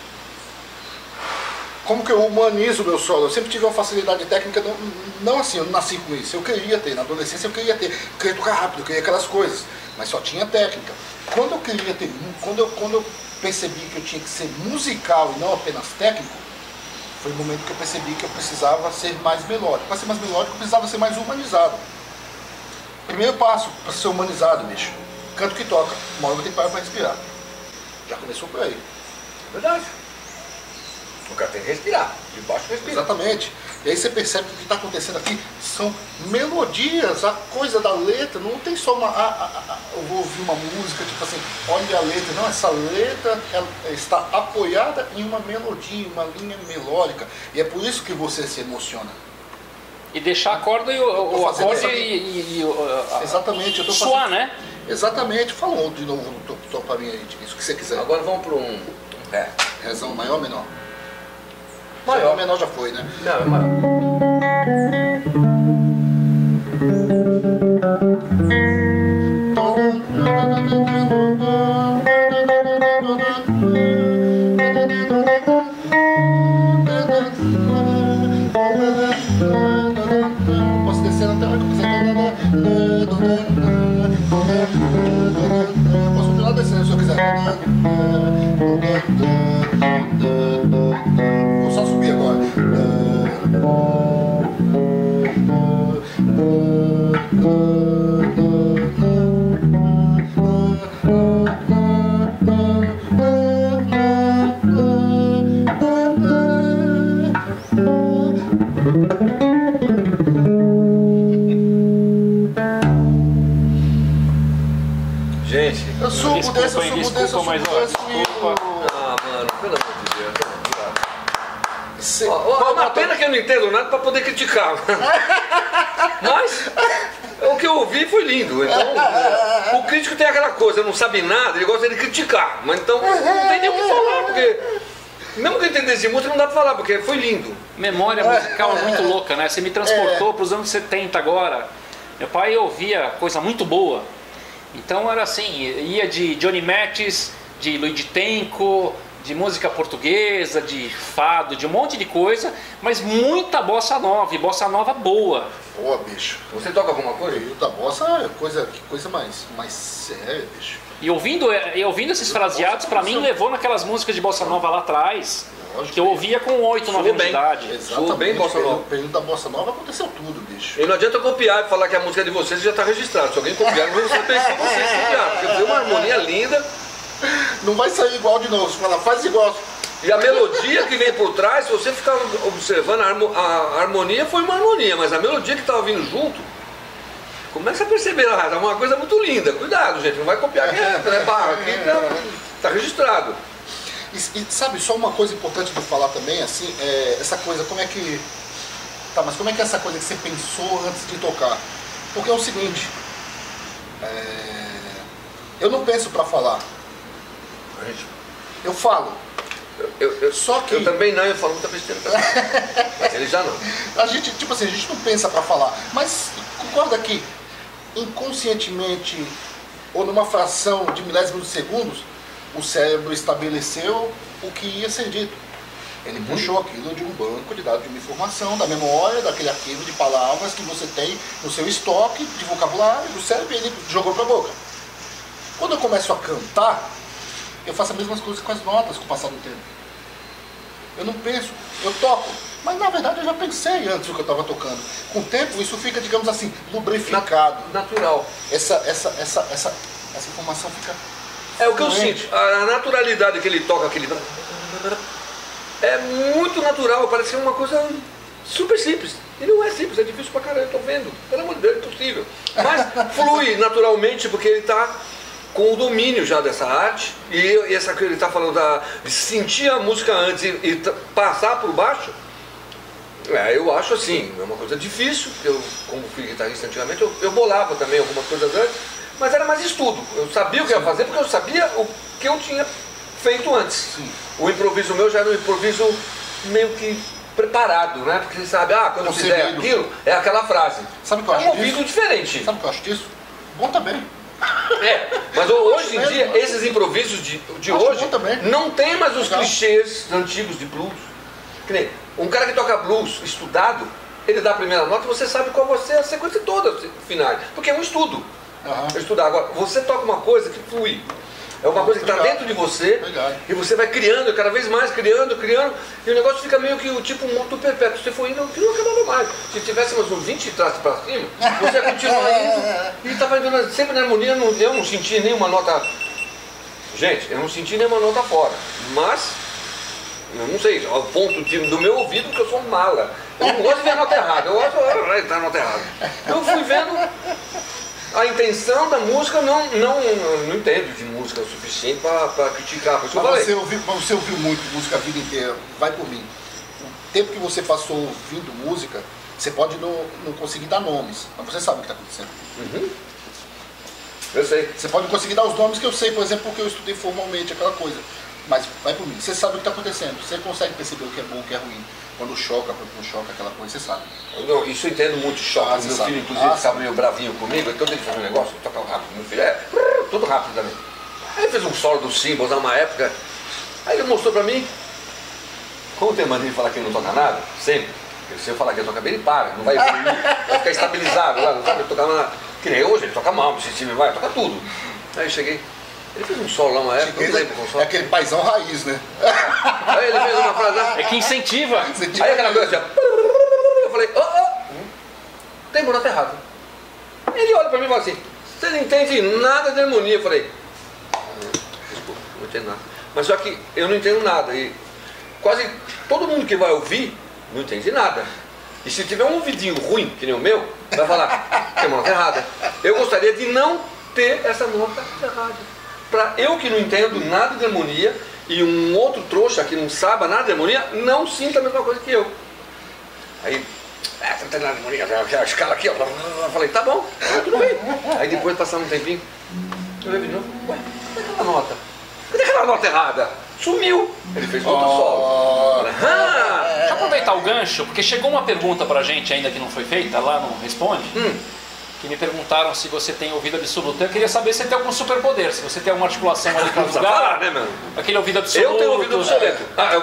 Como que eu humanizo o meu solo? Eu sempre tive uma facilidade técnica, não assim, eu não nasci com isso. Eu queria ter, na adolescência eu queria tocar rápido, eu queria aquelas coisas, mas só tinha técnica. Quando eu percebi que eu tinha que ser musical e não apenas técnico, foi o momento que eu percebi que eu precisava ser mais melódico. Para ser mais melódico, eu precisava ser mais humanizado. Primeiro passo para ser humanizado, bicho. Canto que toca, uma hora eu vou ter que parar para respirar. Já começou por aí. Verdade. O cara tem que respirar, de baixo respira. Exatamente. E aí você percebe que o que está acontecendo aqui são melodias, a coisa da letra, não tem só eu vou ouvir uma música, tipo assim, olha a letra. Não, essa letra ela está apoiada em uma melodia, uma linha melódica. E é por isso que você se emociona. E deixar a corda e o acorde exatamente, eu tô suar, fazendo... né? Exatamente. Fala um de novo no topo para mim aí, isso que você quiser. Agora vamos para um ré. Rézão maior ou menor? Maior. Menor já foi, né? Não, é maior. Posso descer até a hora que eu quiser. Posso continuar descendo se eu quiser. Vou só subir agora. Gente, Eu subo, Desculpa, desço, eu hein, subo, desculpa, desço, eu mas subo, ó, desço. desculpa. mano, pelo amor de Deus. Uma pena que eu não entendo nada para poder criticar. Mas o que eu ouvi foi lindo. Então, o crítico tem aquela coisa, não sabe nada, ele gosta de criticar. Mas então não tem nem o que falar, porque mesmo que eu entendesse música, não dá pra falar, porque foi lindo. Memória musical é muito louca, né? Você me transportou para os anos 70 agora. Meu pai ouvia coisa muito boa. Então era assim, ia de Johnny Mathis, de Luigi Tenco, de música portuguesa, de fado, de um monte de coisa, mas muita bossa nova, e bossa nova boa. Boa, bicho. Você toca alguma coisa? O período da bossa é coisa mais séria, bicho. E ouvindo esses fraseados, pra mim, levou naquelas músicas de bossa nova lá atrás, Lógico, que eu ouvia com 8, 9 anos de idade. Exatamente. bem bossa nova. No período da bossa nova aconteceu tudo, bicho. E não adianta copiar e falar que a música é de vocês já está registrado. Se alguém copiar, eu vou saber que vocês copiaram. Porque foi uma harmonia linda. Não vai sair igual de novo. Você fala, faz igual. E a melodia que vem por trás, se você ficar observando, a harmonia foi uma harmonia, mas a melodia que estava vindo junto, começa a perceber, é uma coisa muito linda. Cuidado, gente, não vai copiar quem é barra, aqui tá registrado. E sabe, só uma coisa importante de falar também, assim, essa coisa, como é que... Tá, mas como é que é essa coisa que você pensou antes de tocar? Porque é o seguinte, eu não penso pra falar, eu falo. Só que... Eu também não, eu falo muita besteira também. Mas ele já não. A gente, tipo assim, a gente não pensa pra falar, mas concorda que inconscientemente, ou numa fração de milésimos de segundos, o cérebro estabeleceu o que ia ser dito. Ele puxou aquilo de um banco de dados de uma informação, da memória, daquele arquivo de palavras que você tem no seu estoque de vocabulário do cérebro, e ele jogou pra boca. Quando eu começo a cantar, eu faço as mesmas coisas com as notas com o passar do tempo. Eu não penso, eu toco. Mas na verdade eu já pensei antes do que eu estava tocando. Com o tempo isso fica, digamos assim, lubrificado. Natural. Essa informação fica... É o que eu sinto. A naturalidade que ele toca, aquele... É muito natural, parece uma coisa super simples. E não é simples, é difícil pra caramba, eu tô vendo. Pelo amor de Deus, é impossível. Mas flui naturalmente porque ele tá com o domínio já dessa arte, e essa que ele está falando de sentir a música antes e passar por baixo, eu acho assim, é uma coisa difícil, porque eu, como fui guitarrista antigamente, eu bolava também algumas coisas antes, mas era mais estudo, eu sabia o que ia fazer porque eu sabia o que eu tinha feito antes. Sim. O improviso meu já era um improviso meio que preparado, né? Porque você sabe, quando eu fizer aquilo, é aquela frase. Sabe o que eu acho um ouvido diferente. Sabe o que eu acho disso? Bom também. Mas hoje em dia, esses improvisos de hoje não tem mais os clichês antigos de blues. Que nem um cara que toca blues estudado, ele dá a primeira nota e você sabe qual vai ser a sequência toda final. Porque é um estudo. Estudar. Agora, você toca uma coisa que flui. É uma coisa que está dentro de você. E você vai criando, cada vez mais criando, e o negócio fica meio que o tipo um moto perpétuo. Se for indo, aquilo não acabava mais. Se tivéssemos uns 20 traços para cima, você ia continuar indo. E estava indo sempre na harmonia, eu não senti nenhuma nota. Gente, eu não senti nenhuma nota fora. Mas, eu não sei, ao ponto do meu ouvido, que eu sou mala. Eu não gosto de ver a nota errada. Eu gosto de dar a nota errada. Eu fui vendo. A intenção da música, não entendo de música o suficiente para criticar. Mas você ouviu muito música a vida inteira, vai por mim. O tempo que você passou ouvindo música, você pode não conseguir dar nomes, mas você sabe o que está acontecendo. Eu sei. Você pode conseguir dar os nomes que eu sei, por exemplo, porque eu estudei formalmente aquela coisa. Mas vai por mim, você sabe o que está acontecendo, você consegue perceber o que é bom, o que é ruim. Quando choca, aquela coisa, você sabe. Isso eu entendo muito, choca. Meu filho, inclusive, ficava meio bravinho comigo, então ele fazia um negócio, eu tocava rápido. Meu filho tudo rápido também. Aí ele fez um solo do Symbols numa época, aí ele mostrou pra mim, como tem mania de falar que ele não toca nada, sempre, porque se eu falar que ele toca bem, ele para, não vai evoluir, vai ficar estabilizado lá, não sabe tocar nada. Que nem hoje, ele toca mal, esse time vai, toca tudo. Aí eu cheguei. Ele fez um solo lá uma época, eu não lembro qual solo. É aquele paizão raiz, né? Aí ele fez uma frase. É que incentiva. Aí aquela coisa assim, eu falei, tem uma nota errada. Ele olha pra mim e fala assim, você não entende nada de harmonia. Eu falei, desculpa, não entendo nada. Mas só que eu não entendo nada. E quase todo mundo que vai ouvir não entende nada. E se tiver um ouvidinho ruim, que nem o meu, vai falar, tem uma nota errada. Eu gostaria de não ter essa nota errada. Para eu que não entendo nada de harmonia, e um outro trouxa que não sabe nada de harmonia não sinta a mesma coisa que eu. Aí, você não tem nada de harmonia, a escala aqui, ó. Eu falei, tá bom, tudo bem. Aí depois, passando um tempinho, eu vi de novo, ué, cadê aquela nota? Cadê aquela nota errada? Sumiu. Ele fez outro solo. Deixa eu aproveitar o gancho, porque chegou uma pergunta pra gente ainda que não foi feita, lá no Responde. Que me perguntaram se você tem ouvido absoluto. Eu queria saber se você tem algum superpoder, se você tem alguma articulação ali para lugar, falar, né, mano? Aquele ouvido absoluto. Eu tenho ouvido obsoleto.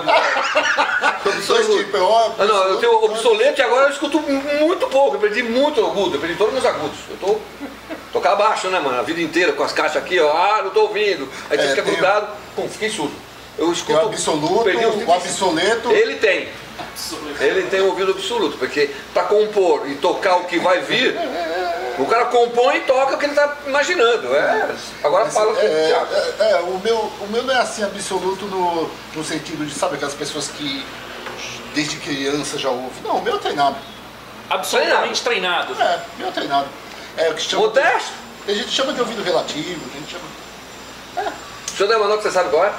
Não, eu tenho obsoleto e agora eu escuto muito pouco. Eu perdi muito agudo, eu perdi todos os meus agudos. Eu tô tocar abaixo, né, mano? A vida inteira com as caixas aqui, ó. Não tô ouvindo. Aí você fica grudado, pum, fiquei surdo. Eu escuto. O absoluto, o obsoleto. Ele tem. Ele tem ouvido absoluto, porque para compor e tocar o que vai vir, o cara compõe e toca o que ele está imaginando. Agora fala com o Thiago. O meu não é assim absoluto no sentido de, sabe, aquelas pessoas que desde criança já ouvem. Não, o meu é treinado. Absolutamente treinado. Meu é treinado. É o que chama. Modesto? Tem gente que chama de ouvido relativo, tem gente que chama. Deixa eu dar uma nota que você sabe qual é?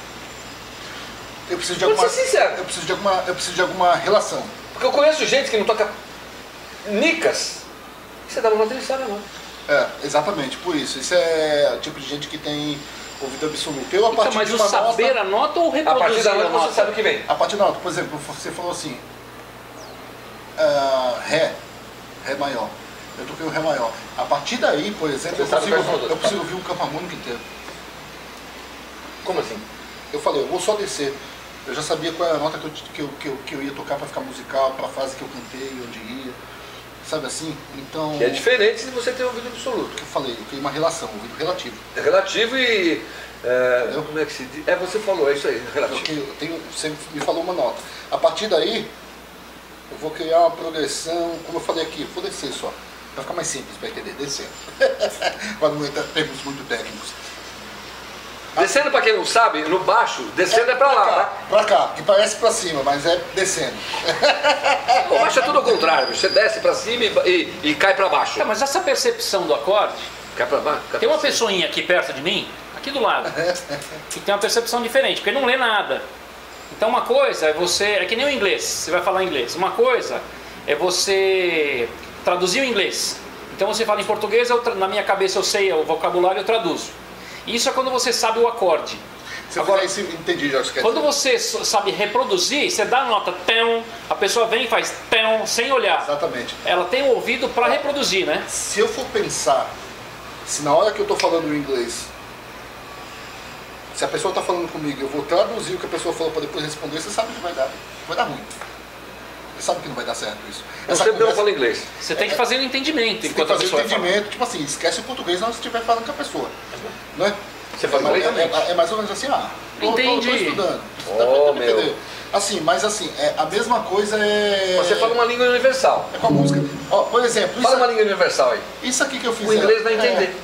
Eu preciso de alguma. Ser sincero. Eu preciso de alguma relação. Porque eu conheço gente que não toca nicas. Você dá uma nota, ele sabe a nota. Exatamente, por isso. Isso é o tipo de gente que tem ouvido absoluto. Eu, a partir mas de o uma saber nota, a nota ou reproduzir a partir da nota a nota? você sabe o que vem. A partir da nota, por exemplo, você falou assim, Ré maior. Eu toquei o Ré maior. A partir daí, por exemplo, eu consigo ouvir um campo harmônico inteiro. Como assim? Eu falei, eu vou só descer. Eu já sabia qual era a nota que eu ia tocar para ficar musical, para a fase que eu cantei, onde ia. Sabe assim? Então. Que é diferente de você ter ouvido absoluto. O que eu falei, eu criei uma relação, ouvido relativo. É relativo e. Como é que se diz? Você falou, é isso aí, relativo. Você me falou uma nota. A partir daí, eu vou criar uma progressão, como eu falei aqui, eu vou descer só. Vai ficar mais simples para entender, descendo. Para não entrar termos muito técnicos. Descendo, para quem não sabe, no baixo, descendo é para lá, tá? Pra cá, que parece para cima, mas é descendo. O baixo é tudo ao contrário, você desce para cima e cai para baixo. Mas essa percepção do acorde, cai para baixo. Tem uma pessoinha aqui perto de mim, aqui do lado, que tem uma percepção diferente, porque ele não lê nada. Então uma coisa é você, é que nem o inglês, você vai falar inglês. Uma coisa é você traduzir o inglês. Então você fala em português, na minha cabeça eu sei o vocabulário, eu traduzo. Isso é quando você sabe o acorde. Agora, entendi já o que quer quando dizer. você sabe reproduzir, você dá a nota tão, a pessoa vem e faz tão, sem olhar. Exatamente. Ela tem o ouvido para reproduzir, né? Se eu for pensar, se na hora que eu estou falando em inglês, se a pessoa está falando comigo, eu vou traduzir o que a pessoa falou para depois responder, você sabe que vai dar ruim. Você sabe que não vai dar certo isso. Você não fala inglês. Você tem que fazer um entendimento você enquanto tem a que pessoa fazer um entendimento, tipo assim, esquece o português na hora que você estiver falando com a pessoa. Né? Você fala inglês também? É mais ou menos assim, entendi. Tô estudando. Meu. Assim, mas assim, a mesma coisa é... Você fala uma língua universal. É com a música. Ó, por exemplo... Fala uma língua universal aí. Isso aqui que eu fiz... O inglês vai entender.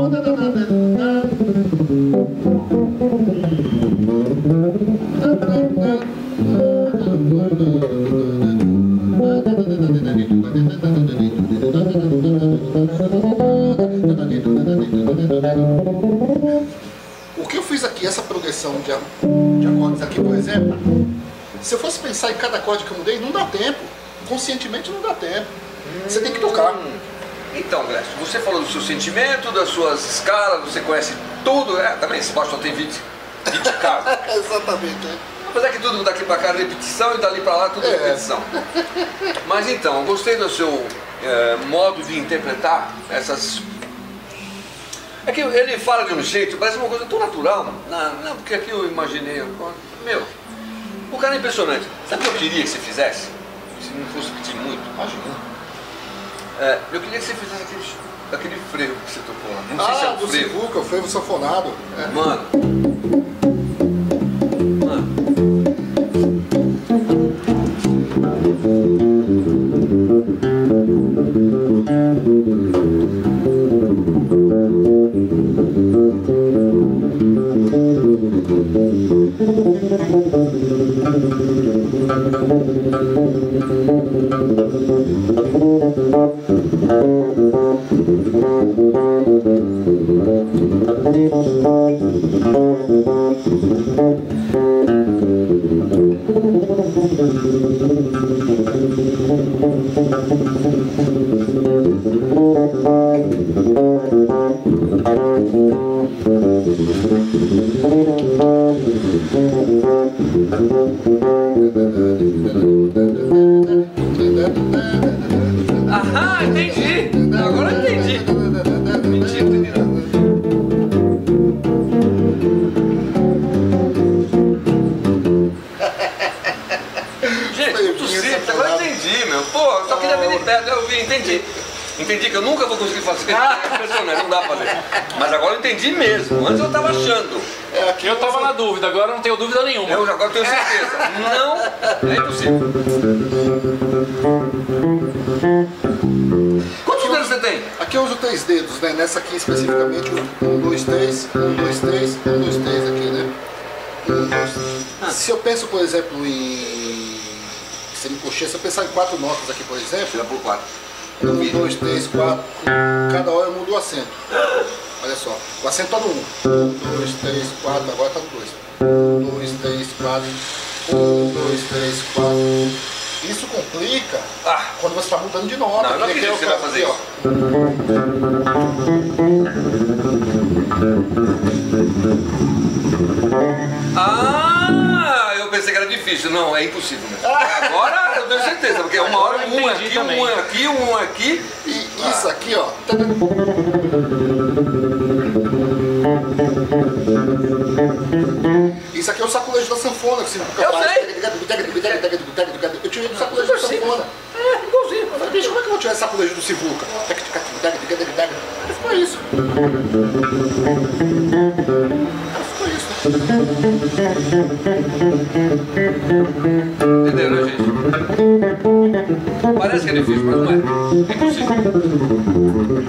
O que eu fiz aqui, essa progressão de acordes aqui, por exemplo, se eu fosse pensar em cada acorde que eu mudei, não dá tempo. Conscientemente não dá tempo. Você tem que tocar. Então, Grécio, você falou do seu sentimento, das suas escalas, você conhece tudo, também esse baixo só tem 20 casas. Exatamente. Apesar que tudo daqui pra cá é repetição e dali pra lá tudo é repetição. Mas então, eu gostei do seu modo de interpretar essas... É que ele fala de um jeito, parece uma coisa tão natural. Não, porque aqui eu imaginei... Meu, o cara é impressionante. Sabe o que eu queria que você fizesse? Se não fosse pedir muito, imagina. Eu queria que você fizesse aquele frevo que você tocou lá. Não sei se é um do frevo. Sivuca, o frevo sanfonado. Mano. Ah, entendi. Agora eu entendi. Mentira, entendi não. Gente, muito simples, agora eu entendi, meu. Pô, eu só queria ver de perto, eu vi, entendi. Entendi que eu nunca vou conseguir fazer. É impressionante, não dá pra fazer. Mas agora eu entendi mesmo. Antes eu tava achando. Eu tava na dúvida, agora eu não tenho dúvida nenhuma. Eu agora tenho certeza. Não, é impossível. Quantos dedos você tem? Aqui eu uso 3 dedos, né? Nessa aqui especificamente, 1, 2, 3, 1, 2, 3, 1, 2, 3 aqui, né? 1, 2, 3. Se eu penso, por exemplo, em semicocheia, se eu pensar em 4 notas aqui, por exemplo, Tira por 4. 1, 2, 3, 4, cada hora eu mudo o acento. Olha só, o acento tá no 1. 1, 2, 3, 4, agora tá no 2. 1, 2, 3, 4. 1, 2, 3, 4. Isso complica quando você está mudando de nota. Não, eu não acredito que você vai fazer isso. Ah, eu pensei que era difícil. Não, é impossível mesmo. Agora eu tenho certeza, porque uma hora um aqui, um aqui, um aqui. E isso aqui, ó. Isso aqui é o saculejo da sanfona. Que você eu sei. Eu tirei do saculejo da sanfona. É, igualzinho. Mas, bicho, como é que eu vou tirar esse saculejo do Sivuca? Ficou isso. Ficou isso. Entendeu, né, gente? Parece que é difícil, mas não é. É impossível.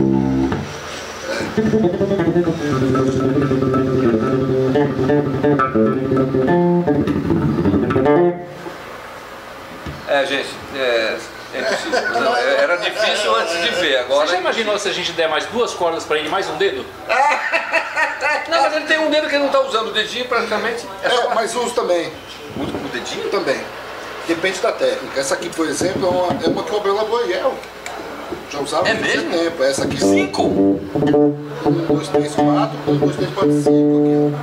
É, gente, é impossível. Não, era difícil antes de ver, agora... Você já imaginou se a gente der mais 2 cordas pra ele e mais um dedo? Não, mas ele tem um dedo que ele não tá usando, o dedinho praticamente. Mas uso também. O dedinho? Também. Depende da técnica. Essa aqui, por exemplo, é uma que eu abri já usava há muito tempo. Essa aqui 5? 1, 2, 3, 4, 1, 2, 3, 4, 5 aqui.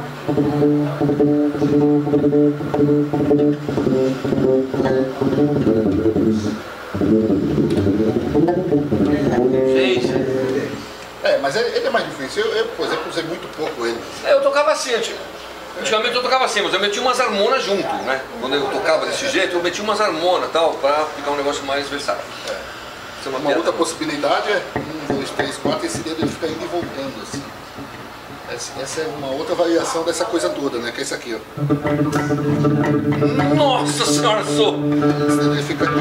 Gente. Mas ele é mais difícil. Eu, por exemplo, usei muito pouco ele. Eu tocava assim, antigamente eu tocava assim, mas eu metia umas harmonas junto, né? Quando eu tocava desse jeito, eu metia umas harmonas e tal, pra ficar um negócio mais versátil. Uma outra possibilidade é 1, 2, 3, 4, esse dedo ele fica indo e voltando assim. Essa é uma outra variação dessa coisa toda, né? Que é esse aqui, ó. Nossa senhora, sou! Esse dedo ele fica...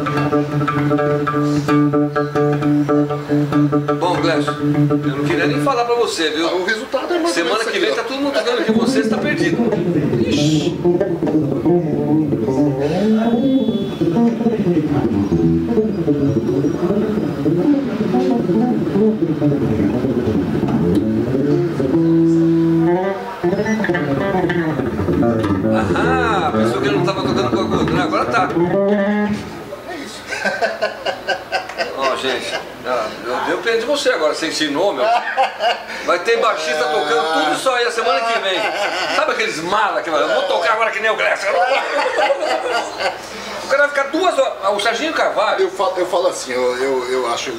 Bom, Gleison, eu não queria nem falar pra você, viu? O resultado é mais ou menos semana que vem aqui, tá todo mundo tocando que você está perdido. Ixi. Ah, pensou que ele não estava tocando com a outra, agora tá. É isso. Ó, gente, eu dependo de você agora, você ensinou, meu. Vai ter baixista tocando tudo isso aí a semana que vem. Sabe aqueles malas que eu vou tocar agora que nem o Gleison? O cara vai ficar 2 horas. O Serginho Carvalho. Eu falo assim, eu acho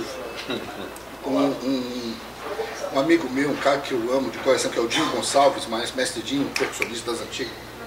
um amigo meu, um cara que eu amo de coração, que é o Dinho Gonçalves, mas mestre Dinho, percussionista das antigas.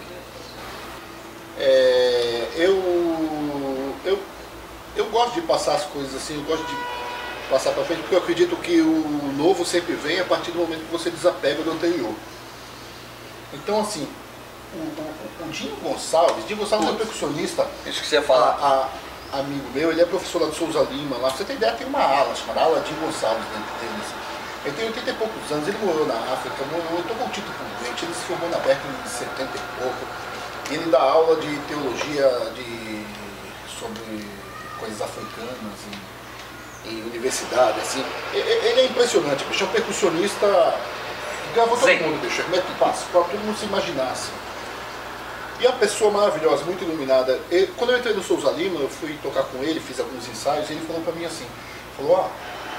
Eu gosto de passar as coisas assim, eu gosto de passar para frente, porque eu acredito que o novo sempre vem a partir do momento que você desapega do anterior. Então assim, o Dinho Gonçalves é percussionista. Isso que você ia falar. Amigo meu, ele é professor lá do Souza Lima, lá, pra você ter ideia, tem uma ala chamada Ala Dinho Gonçalves dentro dele. Ele tem 80 e poucos anos, ele morou na África, tomou o título convente, ele se formou na Berkeley em 70 e pouco. Ele dá aula de teologia sobre coisas africanas em universidade, assim. Ele é impressionante, bicho, é um percussionista que gravou todo mundo, bicho. Como é que passa? Pra todo mundo se imaginasse. E a pessoa maravilhosa, muito iluminada. Quando eu entrei no Souza Lima, eu fui tocar com ele, fiz alguns ensaios, e ele falou pra mim assim, falou,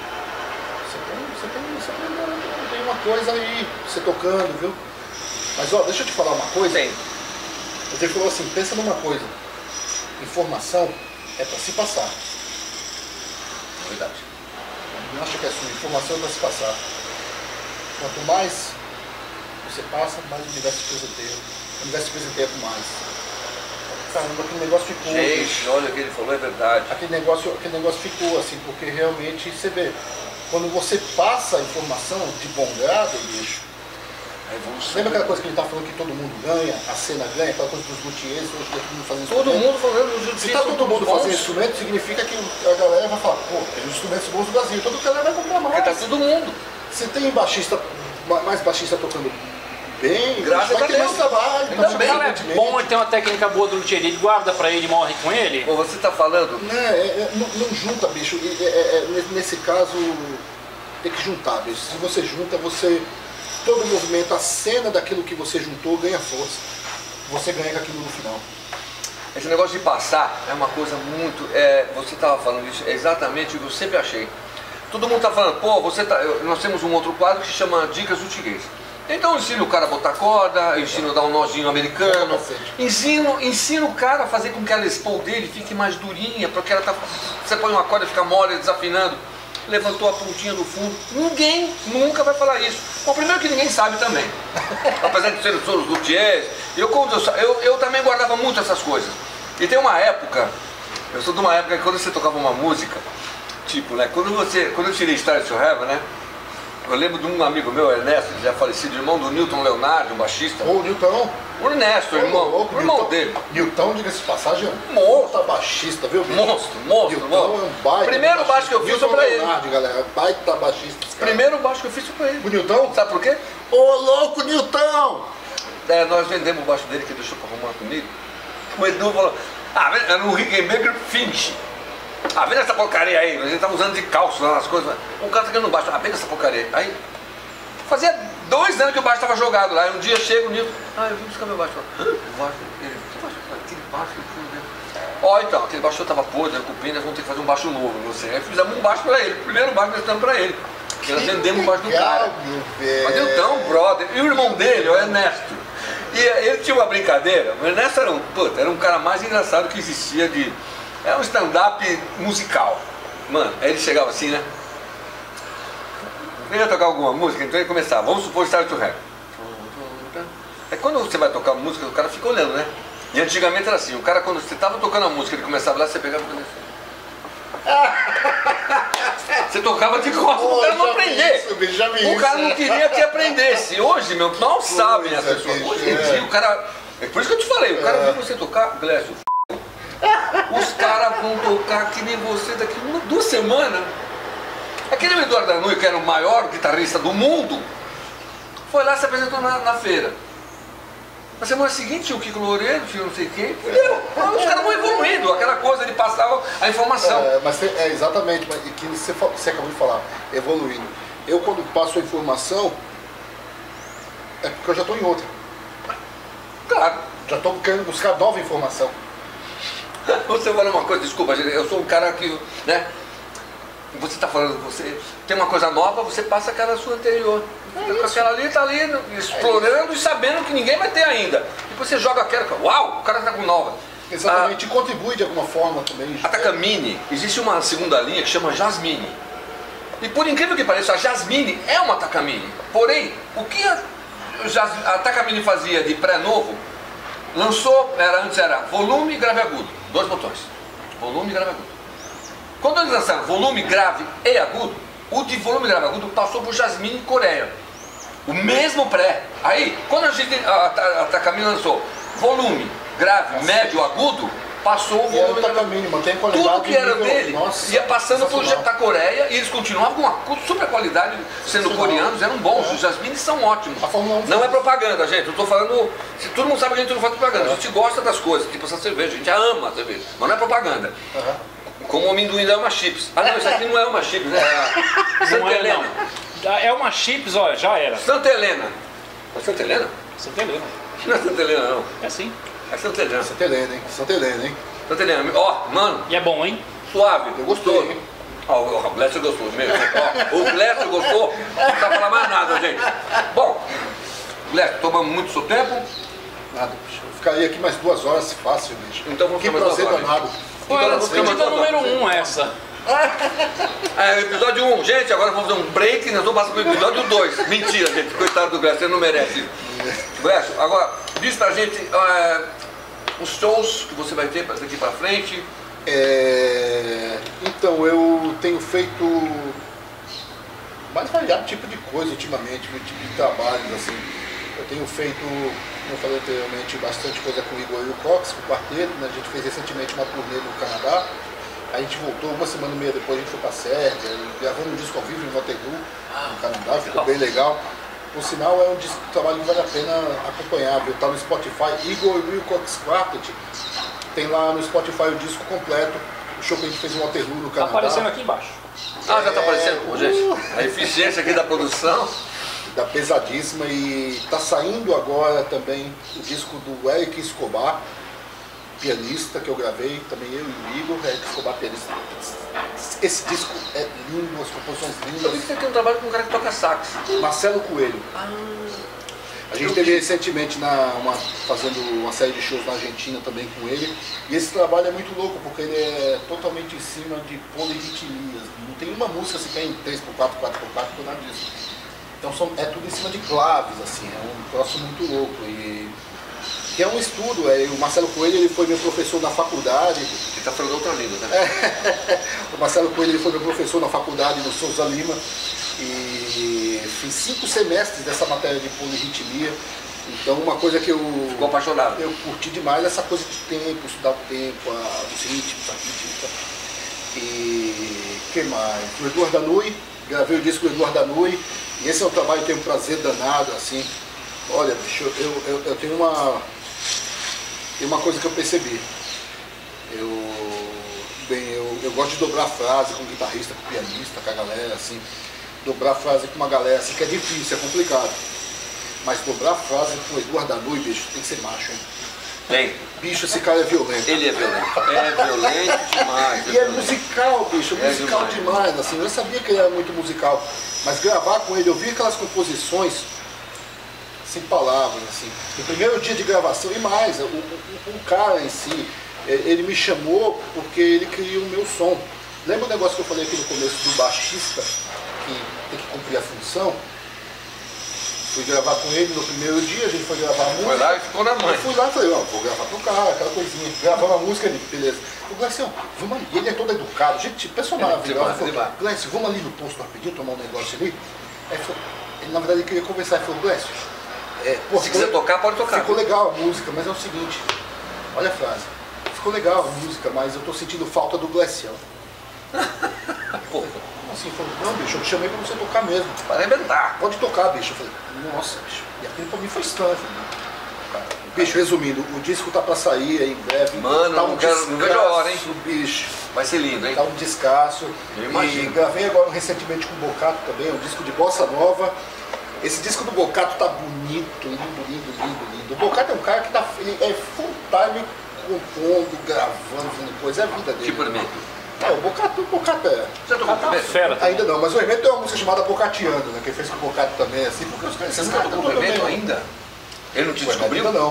você tem uma coisa aí, você tocando, viu? Mas ó, deixa eu te falar uma coisa. Mas ele falou assim, pensa numa coisa, informação é pra se passar. Verdade. Não acha que é sua informação é pra se passar. Quanto mais você passa, mais o universo te presenteia. O universo te presenteia com mais. Caramba, aquele negócio ficou. Gente, olha o que ele falou, é verdade. Aquele negócio ficou assim, porque realmente você vê, quando você passa a informação de bom grado, bicho. Lembra aquela coisa que ele tá falando que todo mundo ganha, a cena ganha, aquela coisa dos luthiers, hoje todo mundo fazendo todo instrumento. mundo fazendo. Se tá todo mundo fazendo instrumento, significa que a galera vai falar, pô, tem os instrumentos bons do Brasil, todo cara vai comprar mais. Porque tá todo mundo. Você tem mais baixista tocando bem, graças vai ter mais trabalho. Também, cara, é bom, ele tem uma técnica boa do luthier, ele guarda pra ele e morre com ele. Pô, você tá falando? Não junta, bicho. Nesse caso, tem que juntar, bicho. Se você junta, todo o movimento, a cena daquilo que você juntou ganha força. Você ganha com aquilo no final. Esse negócio de passar é uma coisa muito... você estava falando isso, é exatamente o que eu sempre achei. Todo mundo está falando, pô, nós temos um outro quadro que se chama Dicas Luthiers. Então eu ensino o cara a botar corda, eu ensino a dar um nozinho americano, ensino o cara a fazer com que a Les Paul dele fique mais durinha, porque você põe uma corda e fica mole, desafinando. Levantou a pontinha do fundo. Ninguém nunca vai falar isso. Bom, primeiro que ninguém sabe também. Apesar de ser os luthiers, eu também guardava muito essas coisas. E tem uma época, eu sou de uma época que quando você tocava uma música, tipo, né, quando eu tirei Stars to Heaven, né, eu lembro de um amigo meu, Ernesto, já falecido, irmão do Newton Leonardo, um baixista. O Newton? O Ernesto, o irmão dele. Newton, diga-se de passagem, monstro, baixista, viu? Monstro. Newton é um baita. Primeiro baixo que eu fiz foi pra ele. Leonardo, galera, baita baixista. Primeiro baixo que eu fiz foi pra ele. O Newton? Sabe por quê? Ô, louco, Newton! Nós vendemos o baixo dele, que deixou pra arrumar comigo. O Edu falou, era um Rickenbacker Finish. Vendo essa porcaria aí, a gente tá usando de calço lá nas coisas. O cara tá querendo baixo, vendo essa porcaria aí. Fazia 2 anos que o baixo estava jogado lá. Um dia chega o Nilton, eu vim buscar meu baixo. O baixo, aquele baixo, então, aquele baixo estava podre, cupim, nós vamos ter que fazer um baixo novo. Aí fizemos um baixo para ele, o primeiro baixo nós estamos para ele. Porque nós vendemos o baixo do cara. Mas então, brother, e o irmão dele, o Ernesto. E ele tinha uma brincadeira, o Ernesto era um cara mais engraçado que existia era um stand-up musical. Mano, aí ele chegava assim, né? Ele ia tocar alguma música, então ele começava, vamos supor Stars to Heaven. Aí quando você vai tocar música, o cara fica olhando, né? E antigamente era assim, o cara quando você estava tocando a música, ele começava lá, você pegava e você tocava de costas pro cara não aprender. O cara não queria que aprendesse. Hoje, mal sabem as pessoas. Hoje em dia, o cara... É por isso que eu te falei, o cara viu você tocar, Glécio, os caras vão tocar que nem você daqui 2 semanas. Aquele Eduardo Danui, que era o maior guitarrista do mundo, foi lá e se apresentou na feira. Na semana seguinte tinha o Kiko Loureiro, tinha não sei quem, entendeu? Os caras vão evoluindo, aquela coisa, ele passava a informação. Exatamente, mas que você acabou de falar, evoluindo. Eu quando passo a informação, é porque eu já estou em outra. Claro. Já estou querendo buscar nova informação. Você fala uma coisa, desculpa, eu sou um cara que, né? Você está falando, você tem uma coisa nova, você passa aquela sua anterior. Aquela ali está ali, explorando e sabendo que ninguém vai ter ainda. Depois você joga aquela, uau, o cara está com nova. Exatamente, e contribui de alguma forma também. A Takamine, existe uma segunda linha que chama Jasmine. E por incrível que pareça, a Jasmine é uma Takamine. Porém, o que a Takamine fazia de pré-novo, antes era volume e grave agudo. 2 botões. Volume e grave agudo. Quando eles lançaram volume, grave e agudo, o de volume e grave agudo passou por Jasmine Coreia. O mesmo pré. Aí, quando a Takamine lançou volume, grave, médio, agudo, passou o volume. Tudo que era dele ia passando por Coreia e eles continuavam com uma super qualidade, sendo coreanos, eram bons. Os Jasmines são ótimos. Não é propaganda, gente. Eu estou falando. Todo mundo sabe que a gente não faz propaganda. A gente gosta das coisas, tipo essa cerveja. A gente ama a cerveja, mas não é propaganda. Como o amendoim da Elma Chips. Não, isso aqui não é uma chips, né? Não é, não. É uma chips, olha, já era. Santa Helena. É Santa Helena? Santa Helena. Não é Santa Helena, não. É sim. É Santa Helena. Santa Helena, hein? Santa Helena, hein? Santa Helena. Ó, mano. E é bom, hein? Suave. Eu gostei, hein? Ó, o Glécio gostou mesmo. Ó, o Glécio gostou. Não precisa falar mais nada, gente. Bom, Glécio, tomamos muito seu tempo. Nada, bicho. Eu ficaria aqui mais 2 horas fácil, bicho. Então vamos que ficar mais prazer 2 horas. danado. Pô, era pedida número 1 essa. É, episódio 1. Gente, agora vamos fazer um break e nós vamos passar pro episódio 2. Mentira, gente. Coitado do Glécio, ele não merece. Glécio, agora diz pra gente os shows que você vai ter daqui pra frente. Então, eu tenho feito mais variado tipo de coisa ultimamente, meu tipo de trabalhos, assim. Eu tenho feito, como eu falei anteriormente, bastante coisa com o Igor e o Cox, com o quarteto, né? A gente fez recentemente uma turnê no Canadá. A gente voltou 1 semana e meia depois, a gente foi pra Sérvia, gravando um disco ao vivo em Waterloo, no Canadá, ficou bem legal. Por sinal, é um disco de trabalho que vale a pena acompanhar, viu? Tá no Spotify, Igor e Wilcox Quartet. Tem lá no Spotify o disco completo, o show que a gente fez em Waterloo, no Canadá. Tá aparecendo aqui embaixo. Ah, já tá aparecendo? Pô, gente, a eficiência aqui da produção. Da pesadíssima, e tá saindo agora também o disco do Eric Escobar, pianista, que eu gravei, também eu e o Igor, Eric Escobar, pianista. Esse disco é lindo, as composições Eu vi lindas. que você tem um trabalho com um cara que toca sax. Marcelo Coelho. A gente teve recentemente fazendo uma série de shows na Argentina também com ele. E esse trabalho é muito louco, porque ele é totalmente em cima de polirritmias. Não tem uma música se tem 3x4, 4x4, nada disso. Então é tudo em cima de claves, assim, é um troço muito louco. E que é um estudo, o Marcelo Coelho ele foi meu professor na faculdade. Ele tá falando outra língua, né? O Marcelo Coelho ele foi meu professor na faculdade no Souza Lima. E fiz 5 semestres dessa matéria de polirritmia. Então uma coisa que eu... Ficou apaixonado. Eu curti demais essa coisa de tempo, estudar o tempo, os ritmos, a rítmica. E que mais? O Eduardo Danui, gravei o disco do Eduardo Danui. E esse é um trabalho que eu tenho um prazer danado, assim. Olha, bicho, eu tenho uma coisa que eu percebi. Eu gosto de dobrar frase com guitarrista, com pianista, com a galera, assim. Dobrar frase com uma galera, assim, que é difícil, é complicado. Mas dobrar frase com o Eduardo Danui, bicho, tem que ser macho, hein? Tem. Bicho, esse cara é violento. Ele é violento. É violento demais. E é musical, bicho, musical demais, assim. Eu sabia que ele era muito musical. Mas gravar com ele, eu vi aquelas composições sem palavras, assim. No primeiro dia de gravação, e mais, o cara em si, ele me chamou porque ele queria o meu som. Lembra o negócio que eu falei aqui no começo do baixista, que tem que cumprir a função? Fui gravar com ele no primeiro dia, a gente foi gravar a música. Foi lá e ficou na mãe. Eu fui lá e falei, vou gravar pro cara, aquela coisinha. Gravando a música ali, beleza. O Glécio, vamos ali. Ele é todo educado, gente, pessoa maravilhosa. Ele falou, Glécio, vamos ali no posto rapidinho, tomar um negócio ali. Aí ele, na verdade, ele queria conversar. Ele falou, Glécio, se quiser tocar, pode tocar. Ficou legal a música, mas é o seguinte, olha a frase. Ficou legal a música, mas eu tô sentindo falta do Glécio. Pô. Assim, falou, não, bicho, eu te chamei pra você tocar mesmo. Para arrebentar. Pode tocar, bicho. Eu falei, nossa, bicho. E aquilo pra mim foi estranho. Bicho, resumindo, o disco tá pra sair aí em breve. Mano, tá não vejo a hora, hein? Bicho. Vai ser lindo, hein? Tá um descasso. Eu imagino. E gravei agora recentemente com o Bocato também, um disco de bossa nova. Esse disco do Bocato tá bonito, lindo, lindo, lindo, lindo. O Bocato é um cara que ele é full time compondo, gravando, fazendo coisa, é a vida dele. Tipo Hermeto. O Bocato é. Já tocou com o Hermeto? Fera. Ainda não, mas o Hermeto tem uma música chamada Bocatiano, né? Que ele fez com o Bocato também, assim, porque os caras... Você nunca tocou com o Hermeto ainda? Ele não te descobriu? Ainda não.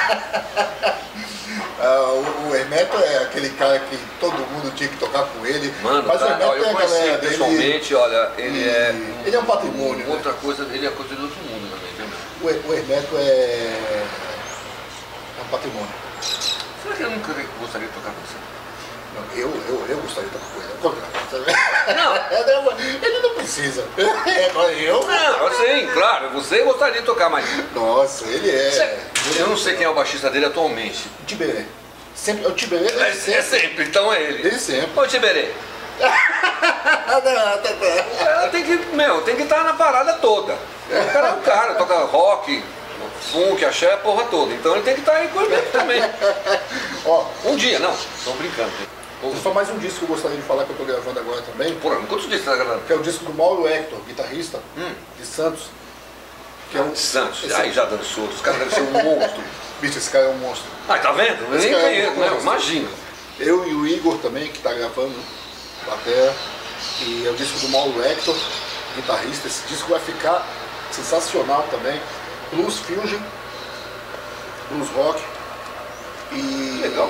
O Hermeto é aquele cara que todo mundo tinha que tocar com ele. Mano, mas o Hermeto eu conheci ele pessoalmente, olha, ele é um patrimônio. Outra coisa, ele é coisa de outro mundo também, viu? O Hermeto é um patrimônio. Será que eu nunca gostaria de tocar com você? Não, eu gostaria de tocar com ele. Não, ele não precisa. Eu? Não, assim, claro, você gostaria de tocar, mas... Nossa, ele é... Eu não sei quem é o baixista dele atualmente. O Tiberê. Sempre, o Tiberê é sempre, então é ele. Ele sempre. Ô Tiberê. Tem que estar na parada toda. O cara é um cara, toca rock, funk, axé, a porra toda. Então ele tem que estar aí com ele também. Ó, um dia, não, tô brincando. Só mais um disco que eu gostaria de falar que eu tô gravando agora também. Porra, quantos discos você tá gravando? Que é o disco do Mauro Hector, guitarrista de Santos. Que é um... Santos, aí já dançou, os caras devem ser um monstro. Bicho, esse cara é um monstro. Ah, tá vendo? Eu nem conheço, né? Imagina. Eu e o Igor também, que tá gravando bateria. E é o disco do Mauro Hector, guitarrista. Esse disco vai ficar sensacional também. Blues Fusion, Blues Rock. E... Legal.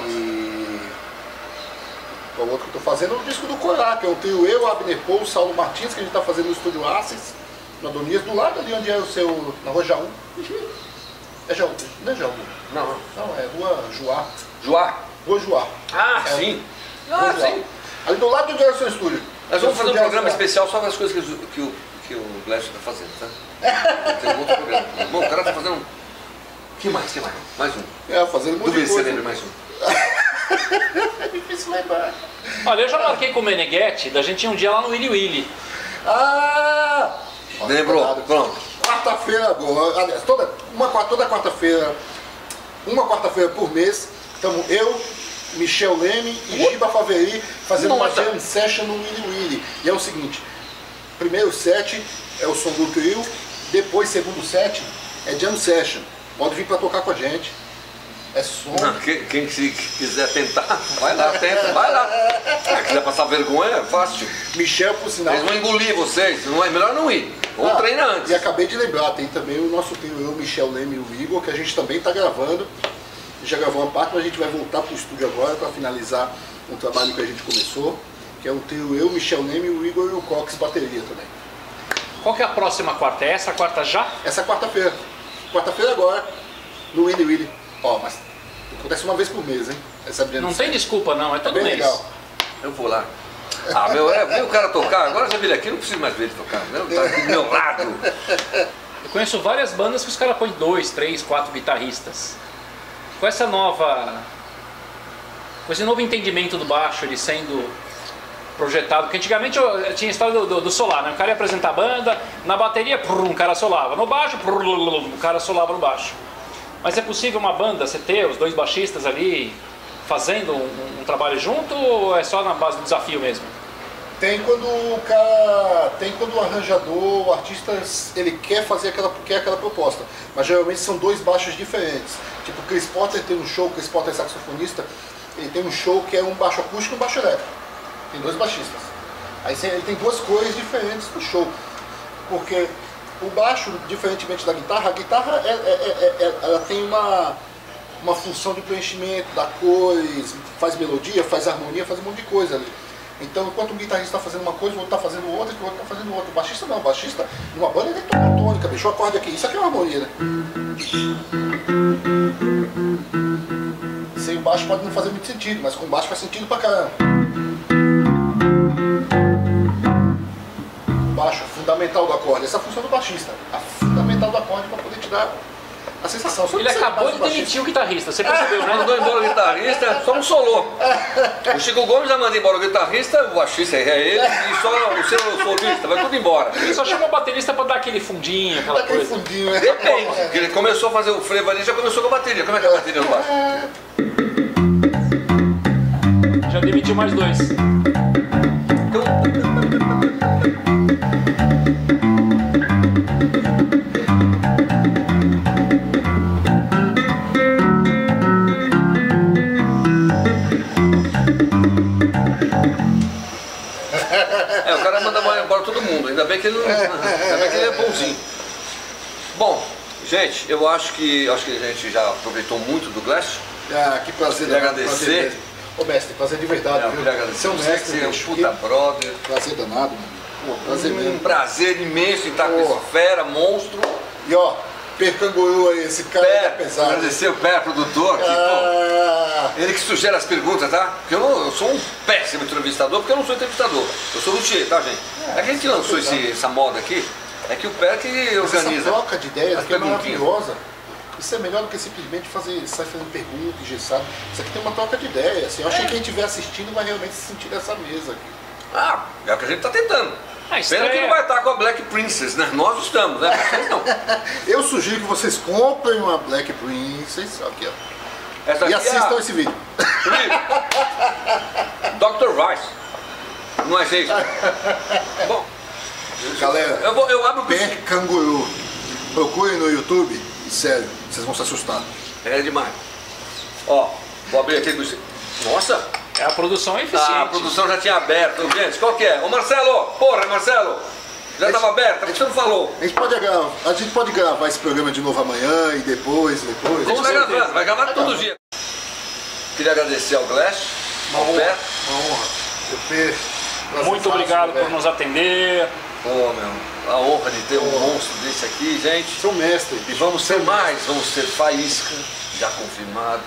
O outro que eu tô fazendo é o disco do Corá, que é o trio eu, Abner Paul, Saulo Martins, que a gente tá fazendo no estúdio Assis, na Donias, do lado ali onde é o seu... na Rua Jaú. É Jaú, não é Jaú? Não, é Rua Juá. Joá? Rua Juá. Ah, sim. Rua Juá. Sim. Ali do lado onde é o seu estúdio. Nós vamos fazer um programa especial só das coisas que o Glécio tá fazendo, tá? Tem um outro programa. Bom, o cara tá fazendo um... Que mais? Mais um. Fazendo muito Do coisa. BC mais um. É difícil lembrar. Olha, eu já marquei com o Meneghetti, da gente ir um dia lá no Willy Willy. Ah! Lembrou? Pronto. Quarta-feira agora, aliás, toda quarta-feira, uma quarta-feira por mês, estamos eu, Michel Leme e Giba Faveri fazendo uma jam session no Willy Willy. E é o seguinte, primeiro set é o som do trio, depois segundo set é jam session. Pode vir para tocar com a gente. É som. Não, quem quiser tentar, vai lá, tenta, vai lá. Se quiser passar vergonha, é fácil. Michel, por sinal. Eles vão engolir vocês, não é melhor não ir. Vamos treinar antes. E acabei de lembrar, tem também o nosso trio, eu, Michel Leme e o Igor, que a gente também está gravando. Já gravou uma parte, mas a gente vai voltar para o estúdio agora para finalizar um trabalho que a gente começou, que é o trio eu, Michel Leme, o Igor e o Cox bateria também. Qual que é a próxima quarta? É essa quarta já? Essa quarta-feira. Quarta-feira agora, no Willy Willy. Ó, mas acontece uma vez por mês, hein? Não tem desculpa não, é todo bem mês. Legal. Eu vou lá. Ah, ver o cara tocar, agora já vi ele aqui, não preciso mais ver ele tocar. Ele tá aqui do meu lado. Eu conheço várias bandas que os caras põem 2, 3, 4 guitarristas. Com essa com esse novo entendimento do baixo, ele sendo projetado, porque antigamente eu tinha a história do solar, né? O cara ia apresentar a banda, na bateria, um cara solava, no baixo, o cara solava no baixo. Mas é possível uma banda, você ter os dois baixistas ali fazendo um trabalho junto, ou é só na base do desafio mesmo? Tem quando o arranjador, o artista, ele quer fazer aquela proposta. Mas geralmente são dois baixos diferentes. Tipo, o Chris Potter tem um show, o Chris Potter é saxofonista, ele tem um show que é um baixo acústico e um baixo elétrico. Tem dois baixistas. Aí ele tem duas cores diferentes no show. Porque o baixo, diferentemente da guitarra, a guitarra ela tem uma função de preenchimento, dá cores, faz melodia, faz harmonia, faz um monte de coisa ali. Então, enquanto o guitarrista está fazendo uma coisa, o outro está fazendo outra, e o outro está fazendo outra. O baixista não, o baixista, numa banda ele toca tônica, bicho, o acorde aqui, isso aqui é uma harmonia, né? Sem o baixo pode não fazer muito sentido, mas com o baixo faz sentido pra caramba. O baixo, fundamental do acorde, essa é a função do baixista, a fundamental do acorde para poder te dar a sensação. Ele acabou de demitir o guitarrista, você percebeu, né? Mandou embora o guitarrista, só um solô. O Chico Gomes já mandou embora o guitarrista, o baixista é ele, e só o seu solista, vai tudo embora. Ele só chama o baterista pra dar aquele fundinho, aquela coisa. Fundinho, né? Depende, porque ele começou a fazer o frevo ali, já começou com a bateria. Como é que é a bateria no baixo? Já demitiu mais dois. O cara manda embora todo mundo, ainda bem que ele é bonzinho. Bom, gente, eu acho que a gente já aproveitou muito do Glécio. Que prazer. Queria agradecer. Ô mestre, prazer de verdade. Eu queria agradecer. Seu mestre, você é um puta brother. Prazer danado, mano. Prazer mesmo. Um prazer imenso em estar com esse fera, monstro. E ó, Percanguru aí, esse cara é pesado. Agradecer o Pé, produtor, que, ele que sugere as perguntas, tá? Porque eu sou um péssimo entrevistador, porque eu não sou entrevistador. Eu sou luthier, tá, gente? É que a gente lançou essa moda aqui, é que o Pé que organiza. Essa troca de ideias aqui é maravilhosa. Isso é melhor do que simplesmente sair fazendo pergunta, engessado. Isso aqui tem uma troca de ideias. Assim. Eu achei que quem estiver assistindo vai realmente se sentir nessa mesa aqui. É o que a gente tá tentando. Pena que não vai estar com a Black Princess, né? Nós estamos, né? Vocês não. Eu sugiro que vocês comprem uma Black Princess. Aqui, ó. Essa e aqui assistam esse vídeo. Dr. Rice. Não é isso? Bom, galera, eu abro o Pé Canguru. Procure no YouTube e sério, vocês vão se assustar. É demais. Ó, vou abrir aqui. Nossa! A produção é eficiente. A produção já tinha aberto. Gente, qual que é? Ô Marcelo! Porra, Marcelo! Já estava aberta, por que você não falou? A gente pode gravar esse programa de novo amanhã e depois. A gente vai gravar todo dia. Queria agradecer ao Glass, ao Pé. Uma honra. Muito obrigado por nos atender. Pô, meu, a honra de ter um monstro desse aqui, gente. Seu mestre. E vamos ser mais, vamos ser Faísca, já confirmado.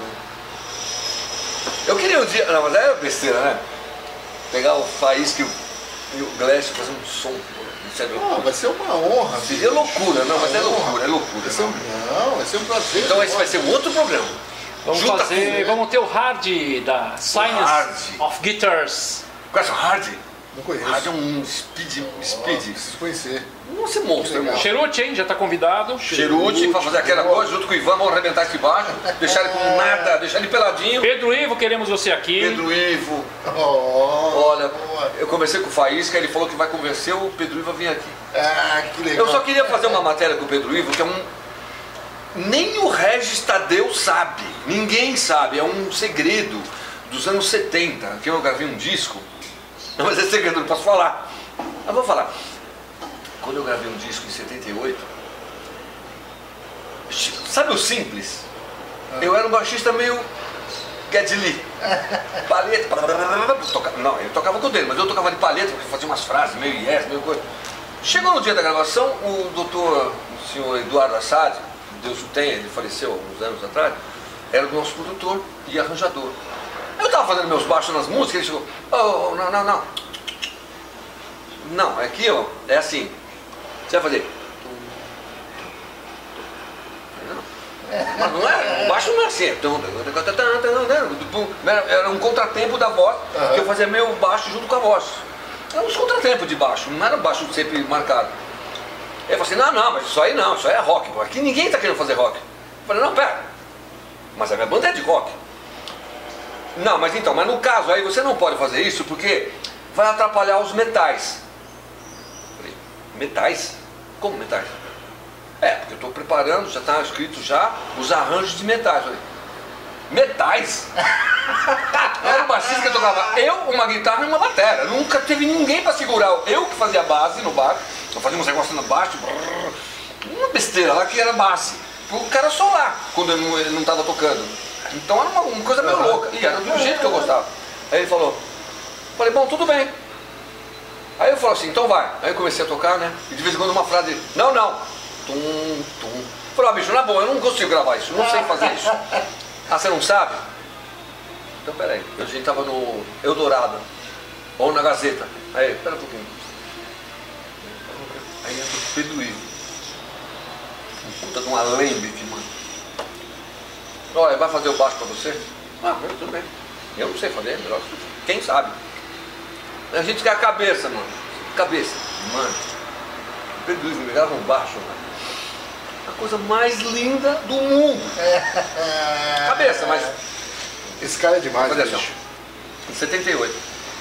Eu queria um dia, não, mas é besteira, né? Pegar o Faísca e o Glass e fazer um som. Vai ser uma honra. Seria loucura, não, mas é loucura. Vai ser um prazer. Então esse vai ser um outro programa. Vamos ter o Hard da Science of Guitars. Conhece o Hard? Não conheço. Hard é um speed. Preciso conhecer. Nossa, é monstro, irmão. Cheruti, hein? Já tá convidado. Cheruti, pra fazer aquela coisa, junto com o Ivan, vamos arrebentar aqui embaixo, deixar ele com nada, deixar ele peladinho. Pedro Ivo, queremos você aqui. Pedro Ivo. Olha, eu conversei com o Faísca, ele falou que vai convencer o Pedro Ivo a vir aqui. Ah, que legal. Eu só queria fazer uma matéria com o Pedro Ivo, que é nem o Regis Tadeu sabe, ninguém sabe, é um segredo dos anos 70, que eu gravei um disco. Não, mas é segredo, não posso falar. Mas vou falar. Quando eu gravei um disco em 78, sabe o Simples? Eu era um baixista meio Geddy Lee. Palheta. Não, ele tocava com o dele, mas eu tocava de palheta, porque fazia umas frases meio yes, meio coisa. Chegou no dia da gravação, o doutor, o senhor Eduardo Assad, Deus o tenha, ele faleceu há uns anos atrás, era o nosso produtor e arranjador. Eu estava fazendo meus baixos nas músicas, ele chegou, oh, não. Não, aqui ó, é assim. Você vai fazer. Mas não é, o baixo não é assim. Era um contratempo da voz, que eu fazia meu baixo junto com a voz. Era uns contratempos de baixo, não era baixo sempre marcado. Ele falou assim, não, mas isso aí não, isso aí é rock. Aqui ninguém está querendo fazer rock. Eu falei, não, pera, mas a minha banda é de rock. Não, mas então, mas no caso aí você não pode fazer isso porque vai atrapalhar os metais. Eu falei, metais? Como metais? É, porque eu estou preparando, já está escrito já, os arranjos de metais. Eu falei, metais? Era um baixista que tocava eu, uma guitarra e uma bateria. Nunca teve ninguém para segurar. Eu que fazia base no bar, eu fazia uns negócios no baixo, uma besteira lá que era base. O cara só lá, quando ele não estava tocando. Então era uma coisa meio louca. E era do jeito que eu gostava. Aí ele falou, falei, bom, tudo bem. Aí eu falei assim, então vai. Aí eu comecei a tocar, né? E de vez em quando uma frase, não. Tum. Falei, bicho, na boa, eu não consigo gravar isso, não sei fazer isso. Ah, você não sabe? Então peraí, a gente tava no Eldorado, ou na Gazeta. Aí, pera um pouquinho. Aí entra o Pedro Ivo. Puta de um alembique, mano. Olha, vai fazer o baixo pra você? Ah, tudo bem. Eu não sei fazer, melhor. Quem sabe? A gente quer a cabeça, mano. Cabeça. Mano, o Pedro Ivo me grava um baixo, mano. A coisa mais linda do mundo. Cabeça, mas... Esse cara é demais, fazer bicho. assim, em 78.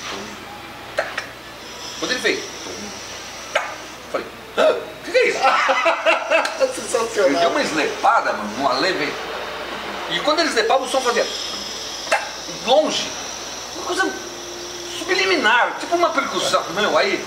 Quando ele fez... Falei, o que é isso? Ele Sensacional. deu uma eslepada, mano, no além, velho. E quando ele eslepava, o som fazia... longe. Uma coisa subliminar, tipo uma percussão. Meu, aí...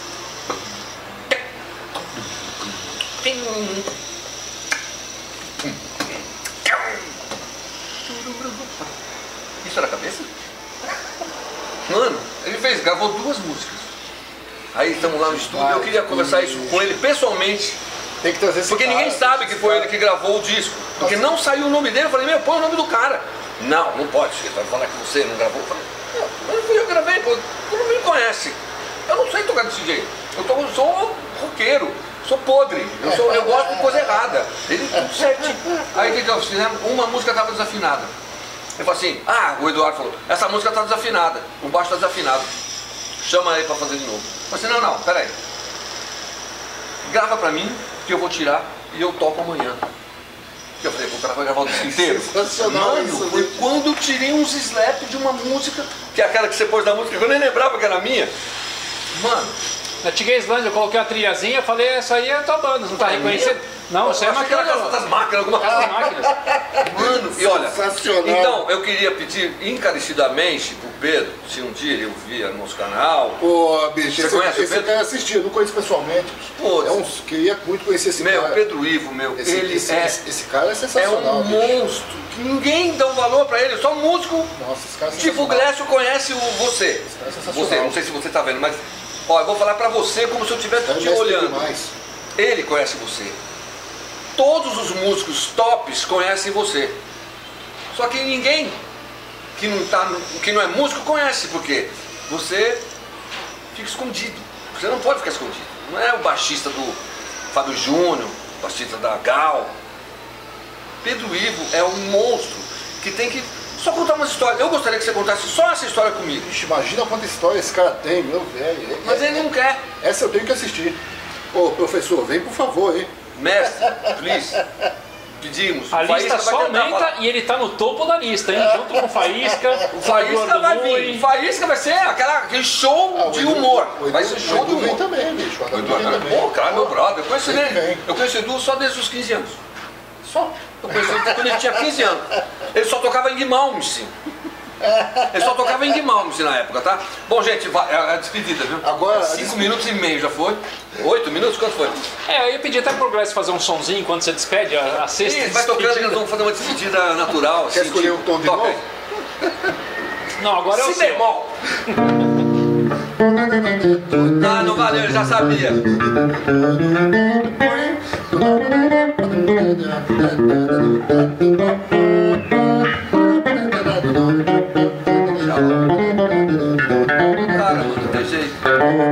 Isso era a cabeça? Mano, ele gravou 2 músicas. Aí estamos lá no estúdio, eu queria conversar isso com ele pessoalmente. Tem que trazer esse porque cara, ninguém sabe que foi ele que gravou o disco. Porque não saiu o nome dele, eu falei, meu, põe o nome do cara. Não pode, ele vai falar que você não gravou. Eu falei, não, eu gravei, pô, tu não me conhece. Eu não sei tocar desse jeito. Eu sou roqueiro, sou podre, eu gosto de coisa errada. Ele tudo certinho. Aí o que nós fizemos? Uma música estava desafinada. Ele falou assim, o Eduardo falou, essa música está desafinada, o baixo está desafinado. Chama ele para fazer de novo. Eu falei assim, não, peraí. Grava para mim, que eu vou tirar e eu toco amanhã. Eu falei, vou gravar o disco inteiro. Sensacional. Mano, foi quando tirei uns slaps de uma música, que é aquela que você pôs na música, que eu nem lembrava que era minha. Mano. Na Tiga Islândia eu coloquei uma trilhazinha, falei, essa aí é a tua banda, não tá reconhecendo? Não, você é aquela das máquinas, alguma coisa. Máquinas. Mano, e olha, sensacional. então eu queria pedir encarecidamente pro Pedro, se um dia ele ouvir no nosso canal. Pô, bicho, você conhece o Pedro? Eu quero assistir, eu não conheço pessoalmente. Pô, queria muito conhecer esse cara. Pedro Ivo, Esse cara é sensacional. É um monstro, que ninguém dá um valor pra ele, só músico. Nossa, esse cara é tipo o Glécio conhece você. Esse cara é sensacional. Você, não sei se você tá vendo, mas ó, eu vou falar pra você como se eu estivesse te olhando. Ele conhece você. Todos os músicos tops conhecem você. Só que ninguém que não é músico conhece, porque você fica escondido. Você não pode ficar escondido. Não é o baixista do Fábio Júnior, o baixista da Gal. Pedro Ivo é um monstro que tem que só contar uma história. Eu gostaria que você contasse só essa história comigo. Ixi, imagina quanta história esse cara tem, meu velho. Mas ele não quer. Essa eu tenho que assistir. Ô, professor, vem por favor, hein? Mestre, please. Pedimos. A lista só aumenta e ele tá no topo da lista, hein? Junto com o Faísca. O Faísca vai vir. O Faísca vai ser aquele show de humor. Vai ser show de humor. Também, bicho. Pô, cara, meu brother. Eu conheci o Edu só desde os 15 anos. Só. Eu conheci ele quando ele tinha 15 anos. Ele só tocava em Guimalmes. Ele só tocava em Guimalmes na época, tá? Bom, gente, é a despedida, viu? Agora, 5 minutos e meio já foi. 8 minutos? Quanto foi? Eu ia pedir até pro Glécio fazer um sonzinho enquanto você despede a sexta. Isso, vai tocando e nós vamos fazer uma despedida natural. Quer assim, escolher um tom de novo? Não, agora é o Si bemol. Ah, não valeu, eu já sabia. Cara, não tem jeito.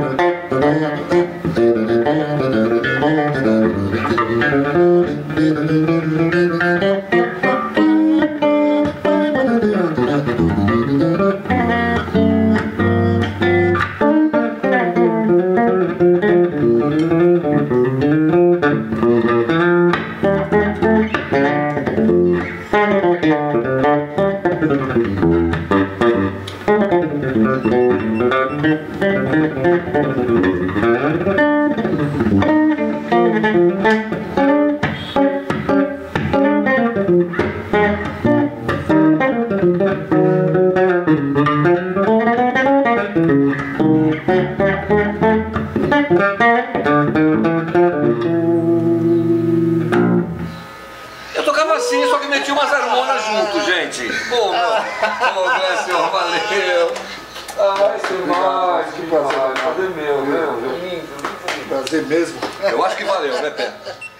Eu tocava assim, só que meti umas harmonas junto, gente. Pô, Glécio, valeu. Vai ser mais, que prazer meu, lindo. Prazer mesmo. Eu acho que valeu, né, Pé?